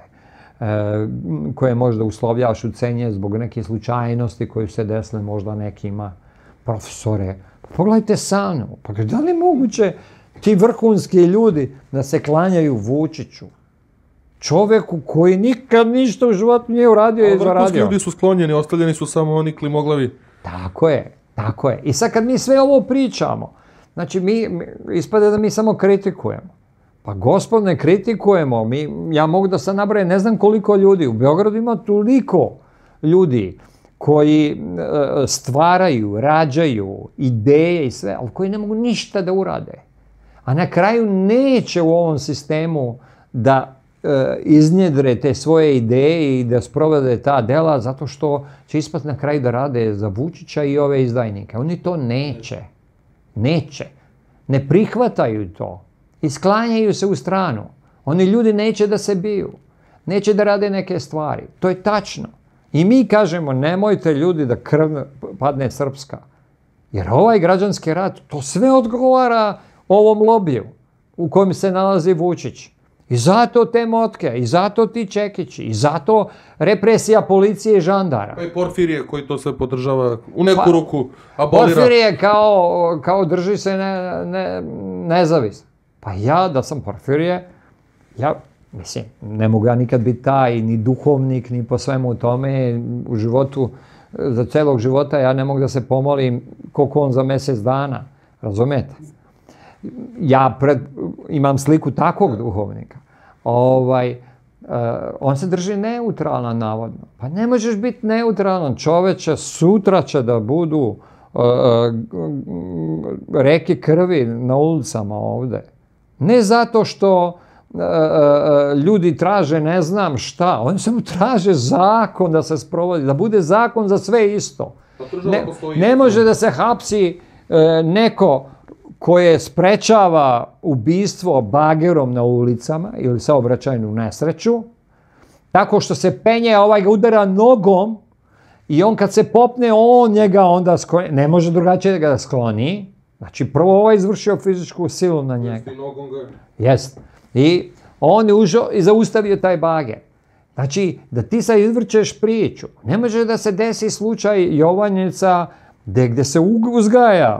koje možda uslovljavaš ucenje zbog neke slučajnosti koje se desile možda nekima, profesore. Pogledajte Sanu, pa da li je moguće ti vrhunski ljudi da se klanjaju Vučiću? Čoveku koji nikad ništa u životu nije uradio i zaradio. Vrhunski ljudi su sklonjeni, ostavljeni su samo oni klimoglavi. Tako je, tako je. I sad kad mi sve ovo pričamo, znači ispade da mi samo kritikujemo. Pa gospod, ne kritikujemo, ja mogu da sad nabrajam ne znam koliko ljudi, u Beogradu ima toliko ljudi koji stvaraju, rađaju ideje i sve, ali koji ne mogu ništa da urade. A na kraju neće u ovom sistemu da iznjedre te svoje ideje i da sprovode ta dela zato što će ispati na kraju da rade za Vučića i ove izdajnike. Oni to neće. Neće. Ne prihvataju to. I sklanjaju se u stranu. Oni ljudi neće da se biju. Neće da rade neke stvari. To je tačno. I mi kažemo nemojte ljudi da krv padne srpska. Jer ovaj građanski rat, to sve odgovara ovom lobiju u kojem se nalazi Vučić. I zato te motke, i zato ti čekići, i zato represija policije i žandara. Pa i Porfirije koji to sve podržava u neku ruku abolira. Porfirije kao drži se nezavisno. Pa ja da sam Porfirije, mislim, ne mogu ja nikad biti taj, ni duhovnik, ni po svemu tome u životu, za celog života ja ne mogu da se pomolim koliko on za mjesec dana, razumete? Ja imam sliku takvog duhovnika. On se drži neutralan, navodno. Pa ne možeš biti neutralan, čoveče, sutra će da budu reke krvi na ulicama ovde. Ne zato što ljudi traže ne znam šta, oni samo traže zakon da se sprovodi, da bude zakon za sve isto. Ne može da se hapsi neko koje sprečava ubistvo bagerom na ulicama ili saobraćajnu nesreću, tako što se penje, ovaj ga udara nogom I on kad se popne, on njega onda skloni, ne može drugačije da ga skloni. Znači, prvo ovaj izvršio fizičku silu na njega. Jest. I on je ušao i zaustavio taj bager. Znači, da ti sad izvrćeš priču, ne može da se desi slučaj Jovanjica gdje se uzgaja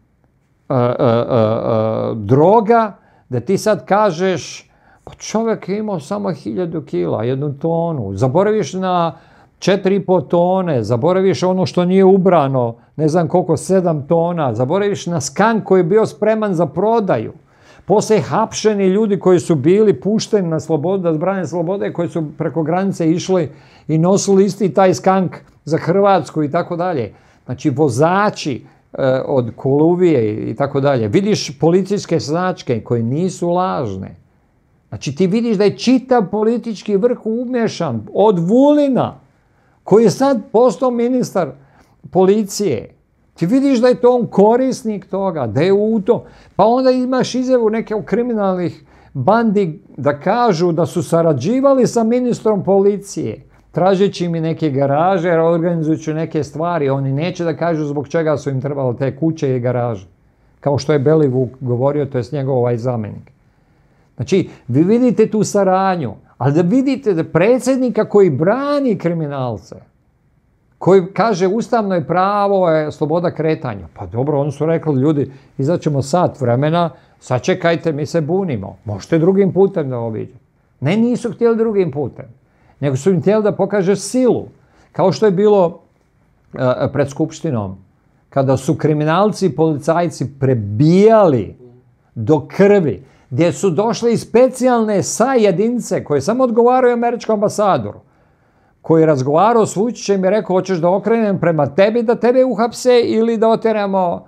droga, da ti sad kažeš, pa čovjek je imao samo 1000 kila, 1 tonu, zaboraviš na 4,5 tone, zaboraviš ono što nije ubrano, ne znam koliko, 7 tona, zaboraviš na skank koji je bio spreman za prodaju. Poslije hapšeni ljudi koji su bili pušteni na slobodu, da brane slobode, koji su preko granice išli i nosili isti taj skank za Hrvatsku i tako dalje. Znači, vozači od Koluvije i tako dalje. Vidiš policijske značke koje nisu lažne. Znači, ti vidiš da je čitav politički vrh umješan od Vulina, koji je sad postao ministar policije. Ti vidiš da je to on korisnik toga, da je u to. Pa onda imaš izjavu neke kriminalnih bandi da kažu da su sarađivali sa ministrom policije, tražeći mi neke garaže, organizujući neke stvari. Oni neće da kažu zbog čega su im trebale te kuće i garaže. Kao što je Belivuk govorio, to je njegov ovaj zamjenik. Znači, vi vidite tu saradnju, ali da vidite da predsjednika koji brani kriminalce, koji kaže ustavno je pravo, je sloboda kretanja. Pa dobro, oni su rekli, ljudi, izaćemo sat vremena, sačekajte, mi se bunimo. Možete drugim putem da obiđe. Ne, nisu htjeli drugim putem, nego su im htjeli da pokaže silu. Kao što je bilo pred Skupštinom, kada su kriminalci i policajci prebijali do krvi, gdje su došli specijalne jedinice koje samo odgovaraju američkom ambasadoru, koji je razgovarao s Vučićem i rekao, hoćeš da okrenem prema tebi, da tebe uhapse ili da oteramo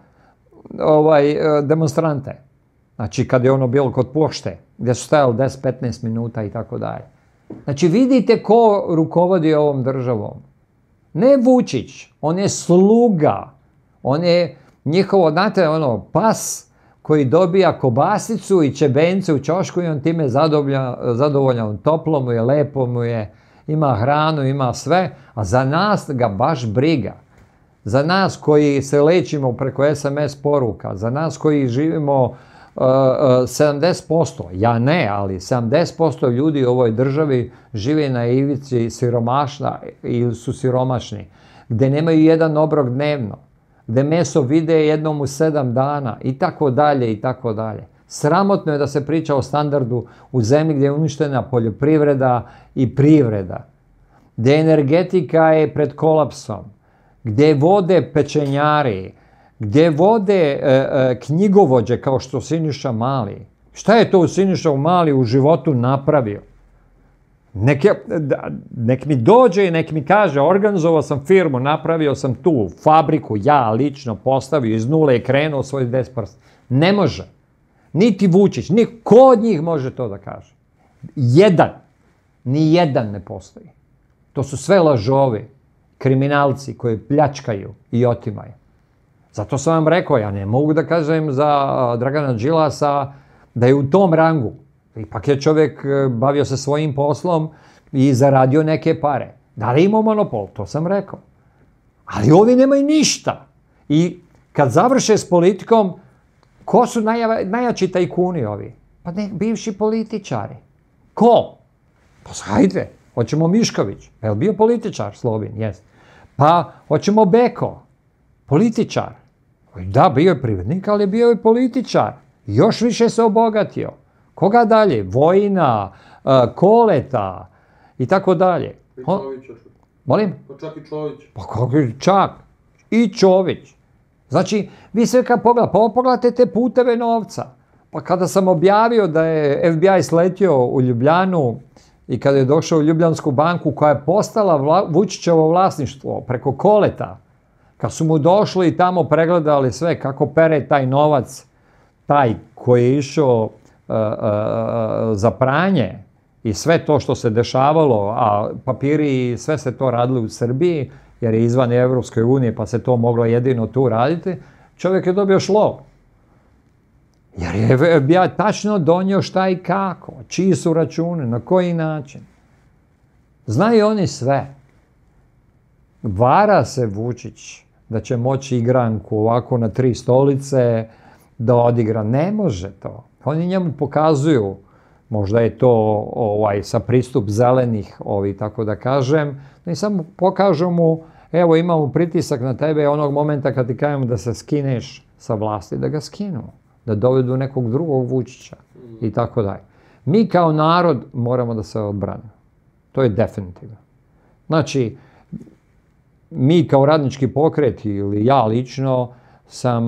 demonstrante. Znači, kad je ono bilo kod pošte, gdje su stajali 10-15 minuta i tako dalje. Znači, vidite ko rukovodi ovom državom. Ne Vučić, on je sluga. On je njihovo, znate, pas koji dobija kobasicu i čebence u ćošku i on time zadovoljan, toplo mu je, lepo mu je, ima hranu, ima sve, a za nas ga baš briga. Za nas koji se lečimo preko SMS poruka, za nas koji živimo 70%, ja ne, ali 70% ljudi u ovoj državi žive na ivici siromašna ili su siromašni, gdje nemaju jedan obrok dnevno, gdje meso vide jednom u 7 dana i tako dalje i tako dalje. Sramotno je da se priča o standardu u zemlji gdje je uništena poljoprivreda i privreda, gdje energetika je pred kolapsom, gdje vode pečenjari, gdje vode knjigovođe kao što Siniša Mali. Šta je to Siniša Mali u životu napravio? Nek mi dođe i nek mi kaže, organizovao sam firmu, napravio sam tu fabriku, ja lično postavio iz nule i krenuo svoj 10%. Ne može. Niti Vučić, niko od njih može to da kaže. Ni jedan ne postoji. To su sve lažovi, kriminalci koji pljačkaju i otimaju. Zato sam vam rekao, ja ne mogu da kažem za Dragana Đilasa da je u tom rangu. Ipak je čovjek bavio se svojim poslom i zaradio neke pare. Da li ima monopol? To sam rekao. Ali ovi nemaju ništa. I kad završe s politikom, ko su najjači tajkuni ovi? Pa bivši političari. Ko? Pa hajde, hoćemo Mišković. Je li bio političar Slobin? Jest. Pa hoćemo Beko. Političar. Da, bio je privrednik, ali bio je političar. Još više se obogatio. Koga dalje? Vojina, Koleta i tako dalje. I Čović. Molim? Pa čak i Čović. Pa kako je čak? I Čović. Znači, vi sve kad pogledate te puteve novca. Pa kada sam objavio da je FBI sletio u Ljubljanu i kada je došao u Ljubljansku banku koja je postala Vučićevo vlasništvo preko Koleta, kad su mu došli i tamo pregledali sve kako pere taj novac, taj koji je išao za pranje i sve to što se dešavalo, a papiri i sve se to radili u Srbiji, jer je izvan Evropske unije pa se to moglo jedino tu raditi, čovjek je dobio šlog. Jer je FBI tačno donio šta i kako, čiji su račune, na koji način. Znaju oni sve. vara se Vučić da će moći igranku ovako na 3 stolice da odigra. Ne može to. Oni njemu pokazuju, možda je to sa pristup zelenih, tako da kažem, i samo pokažu mu, evo imamo pritisak na tebe onog momenta kad ti kažemo da se skineš sa vlasti, da ga skinu, da dovedu nekog drugog Vučića i tako dalje. Mi kao narod moramo da se odbranimo. To je definitivno. Znači, mi kao radnički pokret ili ja lično sam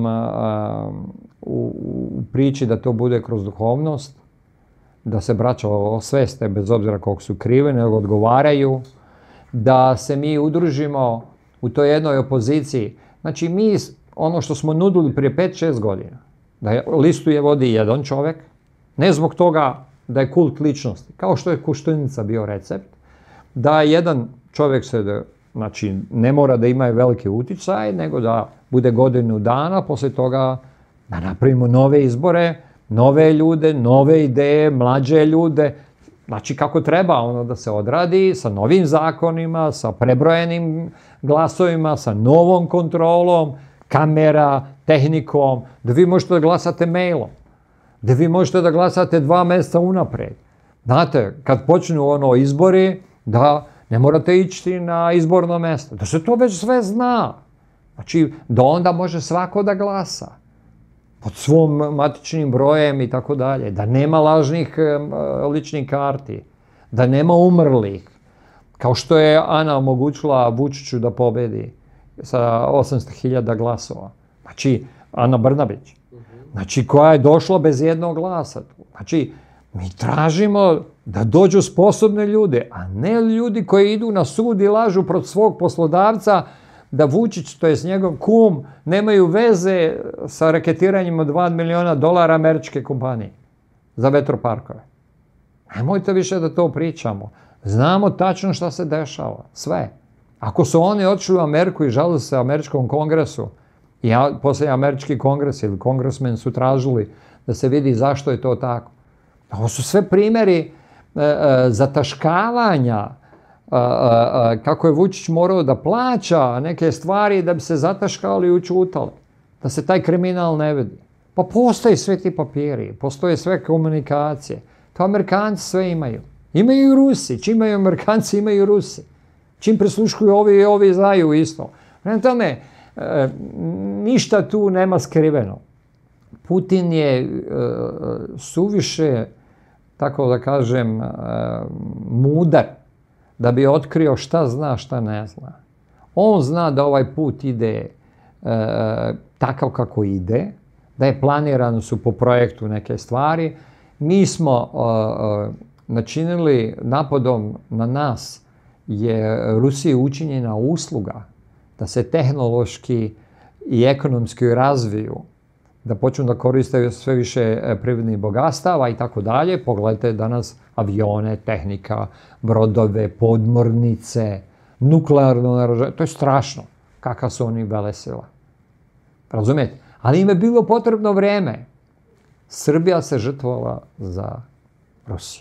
u priči da to bude kroz duhovnost, da se braća osveste bez obzira koliko su krive, nego odgovaraju, da se mi udružimo u toj jednoj opoziciji. Znači, mi ono što smo nudili prije 5-6 godina, da listu je vodi jedan čovjek, ne zbog toga da je kult ličnosti, kao što je Koštunica bio recept, da jedan čovjek se, znači, ne mora da ima veliki uticaj, nego da bude godinu dana, poslije toga da napravimo nove izbore, nove ljude, nove ideje, mlađe ljude, znači kako treba da se odradi sa novim zakonima, sa prebrojenim glasovima, sa novom kontrolom, kamera, tehnikom, da vi možete da glasate mailom, da vi možete da glasate 2 mjeseca unapred. Znate, kad počnu izbori, da ne morate ići na izborno mjesto, da se to već sve zna. Znači, da onda može svako da glasa pod svom matičnim brojem i tako dalje, da nema lažnih ličnih karti, da nema umrlih, kao što je Ana omogućila Vučiću da pobedi sa 800.000 glasova. Znači, Ana Brnabić, znači, koja je došla bez jednog glasa. Znači, mi tražimo da dođu sposobne ljude, a ne ljudi koji idu na sud i lažu protiv svog poslodavca da Vučić, to je njegov kum, nemaju veze sa reketiranjem od $2 miliona američke kompanije za vetroparkove. Nemojte više da to pričamo. Znamo tačno šta se dešava. Sve. Ako su oni otišli u Ameriku i žalili se američkom kongresu, i poslije američki kongres ili kongresmen su tražili da se vidi zašto je to tako. Ovo su sve primjeri zataškavanja, kako je Vučić morao da plaća neke stvari da bi se zataškali i učutali, da se taj kriminal ne vidi. Pa postoje sve ti papiri, postoje sve komunikacije. To Amerikanci sve imaju. Imaju i Rusi. Čim imaju Amerikanci, imaju i Rusi. Čim prisluškuju ovi i ovi znaju isto. Prema tome, ništa tu nema skriveno. Putin je suviše, tako da kažem, mudar da bi otkrio šta zna, šta ne zna. On zna da ovaj put ide takav kako ide, da je planirano su po projektu neke stvari. Mi smo načinili napadom na nas, je Rusiji učinjena usluga da se tehnološki i ekonomski razviju, da počnu da koriste sve više prirodnih bogatstava i tako dalje. Pogledajte danas avione, tehnika, brodove, podmornice, nuklearno naoružanje. To je strašno kakav su oni velesila. Razumijete? Ali im je bilo potrebno vreme. Srbija se žrtvovala za Rusiju.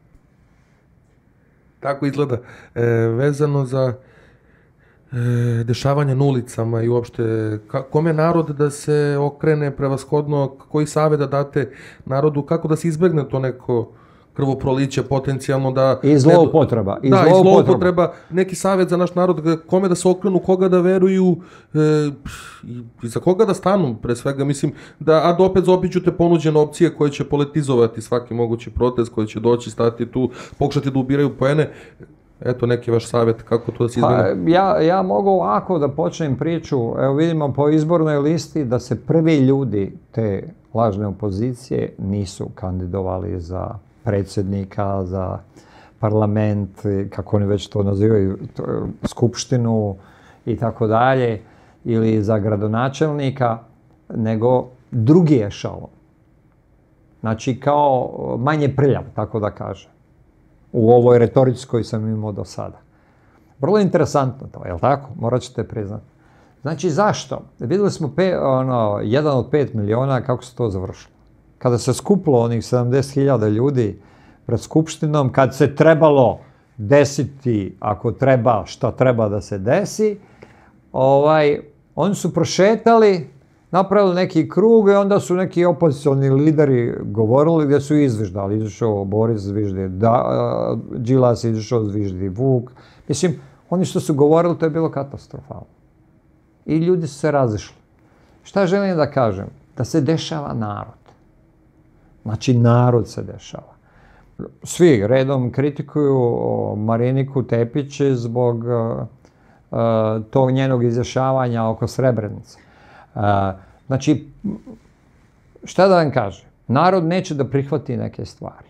Tako izgleda. Vezano za dešavanje na ulicama i uopšte kome narod da se okrene prevashodno, koji savjet da date narodu, kako da se izbegne to neko krvoproliće potencijalno da... I zloupotreba. I zloupotreba. Neki savjet za naš narod, kome da se okrenu, koga da veruju i za koga da stanu, pre svega, mislim, a da opet zaobiđu te ponuđene opcije koje će politizovati svaki mogući protest, koji će doći, stati tu, pokušati da ubiraju poene. Eto, neki vaš savjet, kako to da se izbegne? Ja mogu ovako da počnem priču. Evo vidimo po izbornoj listi da se prvi ljudi te lažne opozicije nisu kandidovali za predsjednika, za parlament, kako oni već to nazivaju, skupštinu i tako dalje, ili za gradonačelnika, nego drugi ešalon. Znači kao manje prljav, tako da kažem. U ovoj retorici koju sam imao do sada. Vrlo interesantno to, je li tako? Morat ćete priznati. Znači, zašto? Vidjeli smo 1 od 5 miliona kako se to završilo. Kada se skupilo onih 70.000 ljudi pred skupštinom, kad se trebalo desiti ako treba šta treba da se desi, oni su prošetali, napravili neki krug i onda su neki opozicioni lideri govorili gdje su izviždali. Izašao Boris, zviždi Đilas, izašao zviždi Vuk. Mislim, oni što su govorili, to je bilo katastrofalno. I ljudi su se razišli. Šta želim da kažem? Da se dešava narod. Znači, narod se dešava. Svi redom kritikuju Mariniku Tepić zbog tog njenog izjašnjavanja oko Srebrenice. Znači, šta da vam kažem? Narod neće da prihvati neke stvari.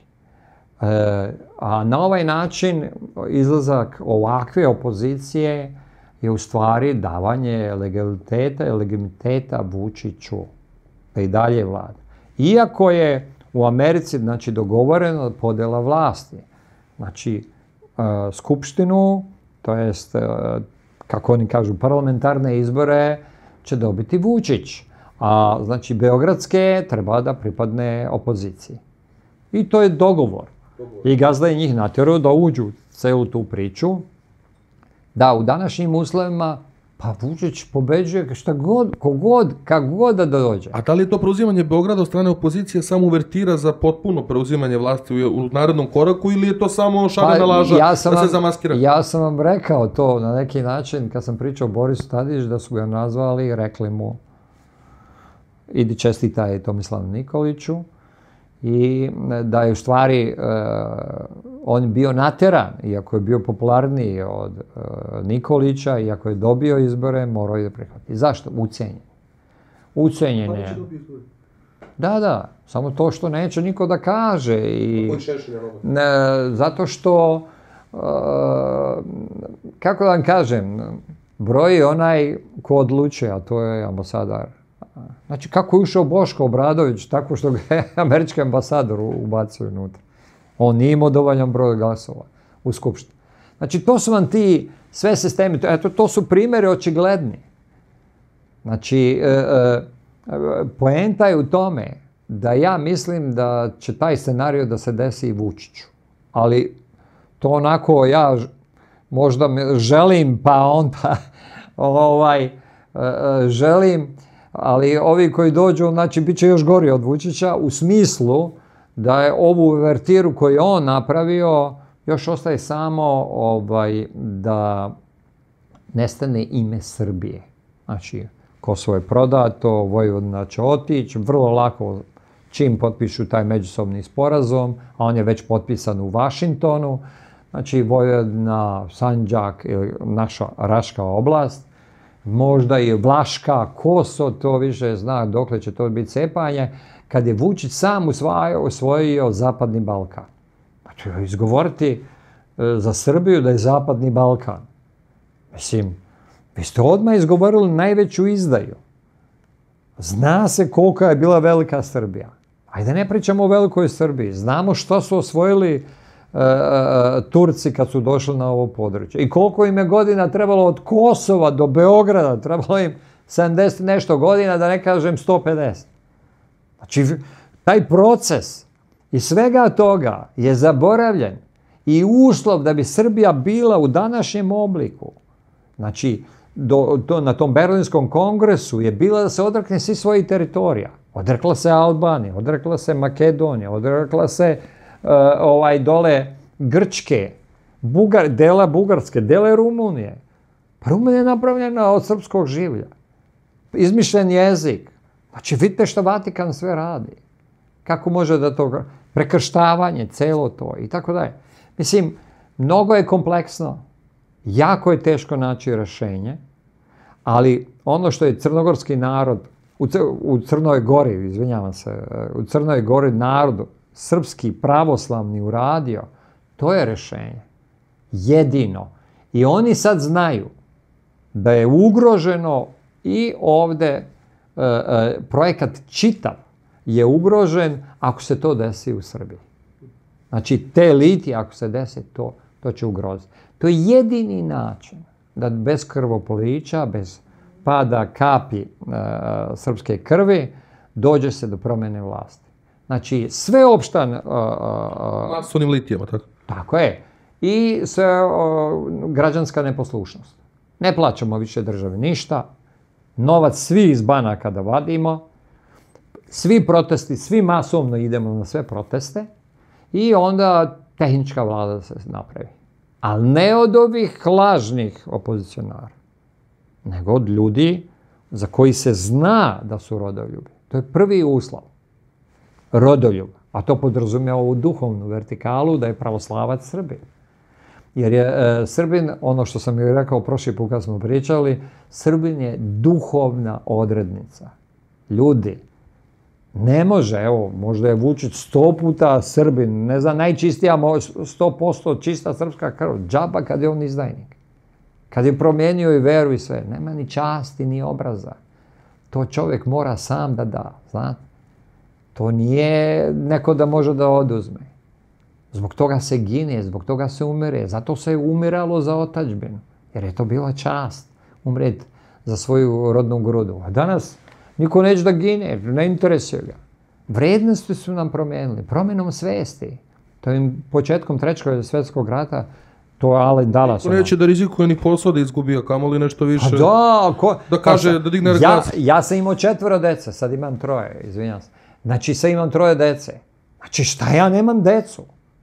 A na ovaj način izlazak ovakve opozicije je u stvari davanje legitimiteta Vučiću da i dalje vlada. Iako je u Americi, znači, dogovoreno podela vlasti. Znači, skupštinu, to jest, kako oni kažu, parlamentarne izbore će dobiti Vučić. A, znači, beogradske treba da pripadne opoziciji. I to je dogovor. I gazda je njih natjerao da uđu u celu tu priču. Da, u današnjim uslovima, pa Vučić pobeđuje šta god, kogod, kako god da dođe. A da li je to preuzimanje Beograda od strane opozicije samo uvertira za potpuno preuzimanje vlasti u narednom koraku ili je to samo šarena laža da se zamaskira? Ja sam vam rekao to na neki način kad sam pričao Borisu Tadiću da su ga nazvali i rekli mu idi čestitaj Tomislavu Nikoliću i da je u stvari on bio nateran, iako je bio popularniji od Nikolića, iako je dobio izbore, morao je da prihvati. Zašto? Ucenjen. Ucenjen je. Da, samo to što neće niko da kaže. Zato što, kako da vam kažem, broji onaj ko odlučuje, a to je ambasador. Znači, kako je ušao Boško Obradović, tako što ga je američki ambasador ubacio unutra. On nije imao dovoljan broj glasova u skupštini. Znači, to su vam ti sve sistemi, eto, to su primjeri očigledni. Znači, poenta je u tome da ja mislim da će taj scenario da se desi i Vučiću. Ali to onako ja možda želim, pa onda želim, ali ovi koji dođu, znači, bit će još gori od Vučića u smislu da je ovu uvertiru koju je on napravio, još ostaje samo da nestane ime Srbije. Znači, Kosovo je prodato, Vojvodina će otići, vrlo lako čim potpišu taj međusobni sporazum, a on je već potpisan u Vašingtonu, znači Vojvodina, Sandžak ili naša Raška oblast, možda i Vlaška, Kosovo, to više zna dokle će to biti cepanje, kad je Vučić sam osvojio Zapadni Balkan. Znači, izgovoriti za Srbiju da je Zapadni Balkan. Mislim, vi ste odmah izgovorili najveću izdaju. Zna se kolika je bila velika Srbija. Ajde ne pričamo o velikoj Srbiji. Znamo što su osvojili Turci kad su došli na ovo područje. I koliko im je godina trebalo od Kosova do Beograda. Trebalo im 70 nešto godina, da ne kažem 150. Znači, taj proces i svega toga je zaboravljen. I uslov da bi Srbija bila u današnjem obliku, znači, na tom Berlinskom kongresu je bila da se odrekne svi svojih teritorija. Odrekla se Albanija, odrekla se Makedonija, odrekla se dole Grčke, dela Bugarske, dela Rumunije. Pa Rumunija je napravljena od srpskog življa. Izmišljen jezik. Znači, vidite što Vatikan sve radi. Kako može da to... Prekrštavanje, celo to i tako dalje. Mislim, mnogo je kompleksno. Jako je teško naći rešenje, ali ono što je crnogorski narod, u Crnoj Gori, izvinjavam se, u Crnoj Gori narod srpski, pravoslavni uradio, to je rešenje. Jedino. I oni sad znaju da je ugroženo i ovde projekat čitav je ugrožen ako se to desi u Srbiji. Znači, te eliti, ako se desi, to će ugroziti. To je jedini način da bez krvoprolića, bez pada kapi srpske krvi, dođe se do promjene vlasti. Znači, sveopštan... Masovnim litijama, tako? Tako je. i građanska neposlušnost. Ne plaćamo više državi ništa, novac svi iz banaka da vadimo, svi protesti, svi masovno idemo na sve proteste i onda tehnička vlada se napravi. Ali ne od ovih lažnih opozicionara, nego od ljudi za koji se zna da su rodoljubi. To je prvi uslov. Rodoljub. A to podrazumijeva ovu duhovnu vertikalu da je pravoslavac Srbin. Jer je Srbin, ono što sam joj rekao prošli put kad smo pričali, Srbin je duhovna odrednica. Ljudi, ne može, evo, možda je Vučić 100 puta Srbin, ne znam, najčistija, 100% čista srpska krv, džaba kad je on izdajnik. Kad je promijenio i veru i sve, nema ni časti, ni obraza. To čovjek mora sam da da, znate. To nije neko da može da oduzme. Zbog toga se gine, zbog toga se umire. Zato se je umiralo za otadžbinu. Jer je to bila čast umreti za svoju rodnu grudu. A danas niko neće da gine, ne interesuje ga. Vrednosti su nam promijenili, promjenom svesti. To je početkom Trećeg svjetskog rata, to Alen Dallas. Niko neće da rizikuje ni posao da izgubi, a kamoli nešto više. Da kaže, da digne glas. Ja sam imao 4 dece, sad imam 3, izvinjam se. Znači, sad imam 3 dece. Znači, šta ja nemam decu?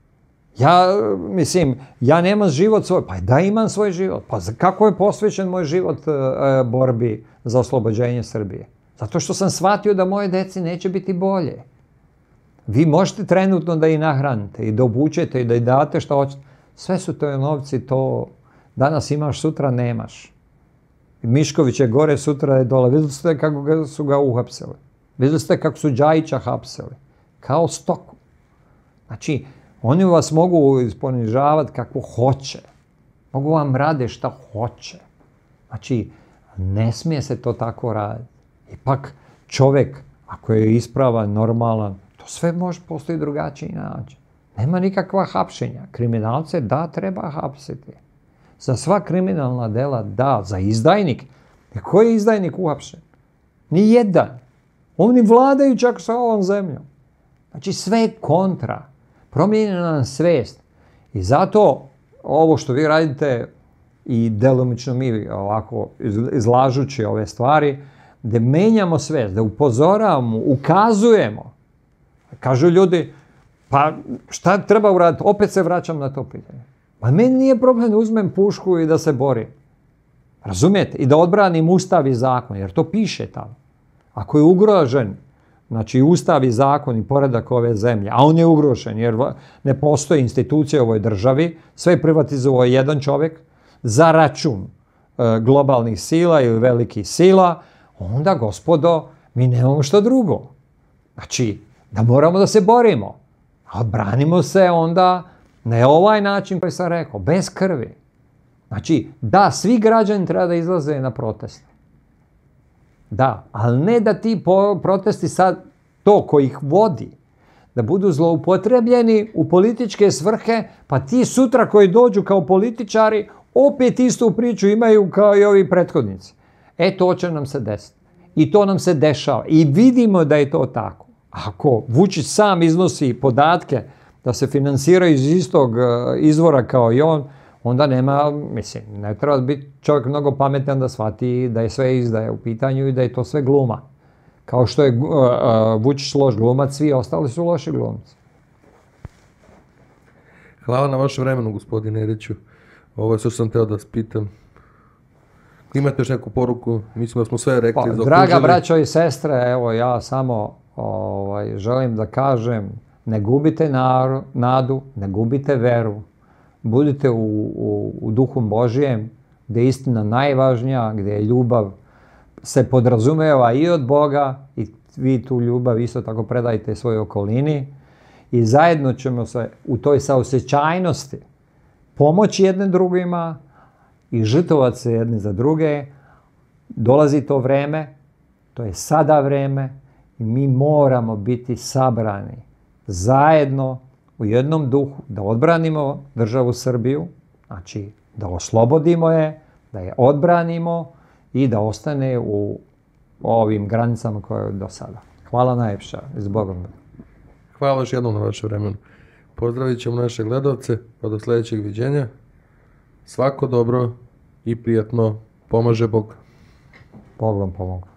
Ja nemam život svoj. Pa da imam svoj život. Pa kako je posvećen moj život borbi za oslobođenje Srbije? Zato što sam shvatio da moje deci neće biti bolje. Vi možete trenutno da ih nahranite i da obučete i da ih date što hoćete. Sve su to novci, to danas imaš, sutra nemaš. Mišković je gore, sutra je dole. Vidjeli ste kako su ga uhapsili. Vidjeli ste kako su Đajića hapsili. Kao stoku. Znači, oni vas mogu isponižavati kako hoće. Mogu vam rade šta hoće. Znači, ne smije se to tako raditi. Ipak čovjek, ako je ispravan, normalan, to sve može postoji drugačiji način. Nema nikakva hapšenja. Kriminalce da, treba hapsiti. Za sva kriminalna dela da, za izdajnik. Koji je izdajnik uhapšen? Nijedan. Oni vladaju čak sa ovom zemljom. Znači sve je kontra. Promijenjena nam svijest. I zato ovo što vi radite i delomično mi ovako izlažući ove stvari, da menjamo svijest, da upozoravamo, ukazujemo. Kažu ljudi, pa šta treba uraditi? Opet se vraćam na to pitanje. Pa meni nije problem da uzmem pušku i da se borim. Razumijete? I da odbranim ustav i zakon, jer to piše tamo. Ako je ugrožen, znači ustav i zakon i poredak ove zemlje, a on je ugrožen jer ne postoji institucija u ovoj državi, sve je privatizovao jedan čovjek za račun globalnih sila ili velikih sila, onda, gospodo, mi nemamo što drugo. Znači, da moramo da se borimo. A odbranimo se onda na ovaj način koji sam rekao, bez krvi. Znači, da, svi građani treba da izlaze na proteste. Da, ali ne da ti protesti sad, to koji ih vodi, da budu zloupotrebljeni u političke svrhe, pa ti sutra koji dođu kao političari, opet istu priču imaju kao i ovi prethodnici. To će nam se desiti. I to nam se dešava. I vidimo da je to tako. Ako Vučić sam iznosi podatke da se finansiraju iz istog izvora kao i on, onda nema, mislim, ne treba biti čovjek mnogo pametan da shvati da je sve izdaje u pitanju i da je to sve gluma. Kao što je Vučić loš glumac, svi ostali su loši glumci. Hvala na vašem vremenu, gospodine Eriću. Ovo je sve što sam teo da vas pitam. Imate još neku poruku? Mislim da smo sve rekli. Draga braćo i sestre, evo ja samo želim da kažem, ne gubite nadu, ne gubite veru. Budite u duhu Božijem, gdje je istina najvažnija, gdje je ljubav se podrazumeva i od Boga i vi tu ljubav isto tako predajte svojoj okolini i zajedno ćemo se u toj saosjećajnosti pomoći jedne drugima i žrtvovati se jedni za druge. Dolazi to vreme, to je sada vreme i mi moramo biti sabrani zajedno u jednom duhu da odbranimo državu Srbiju, znači da oslobodimo je, da je odbranimo i da ostane u ovim granicama koje je do sada. Hvala najljepša i s Bogom. Hvala još jednom na vaše vremenu. Pozdravit ćemo naše gledalce, pa do sljedećeg viđenja. Svako dobro i prijatno. Pomaže Bog. Bog vam pomogu.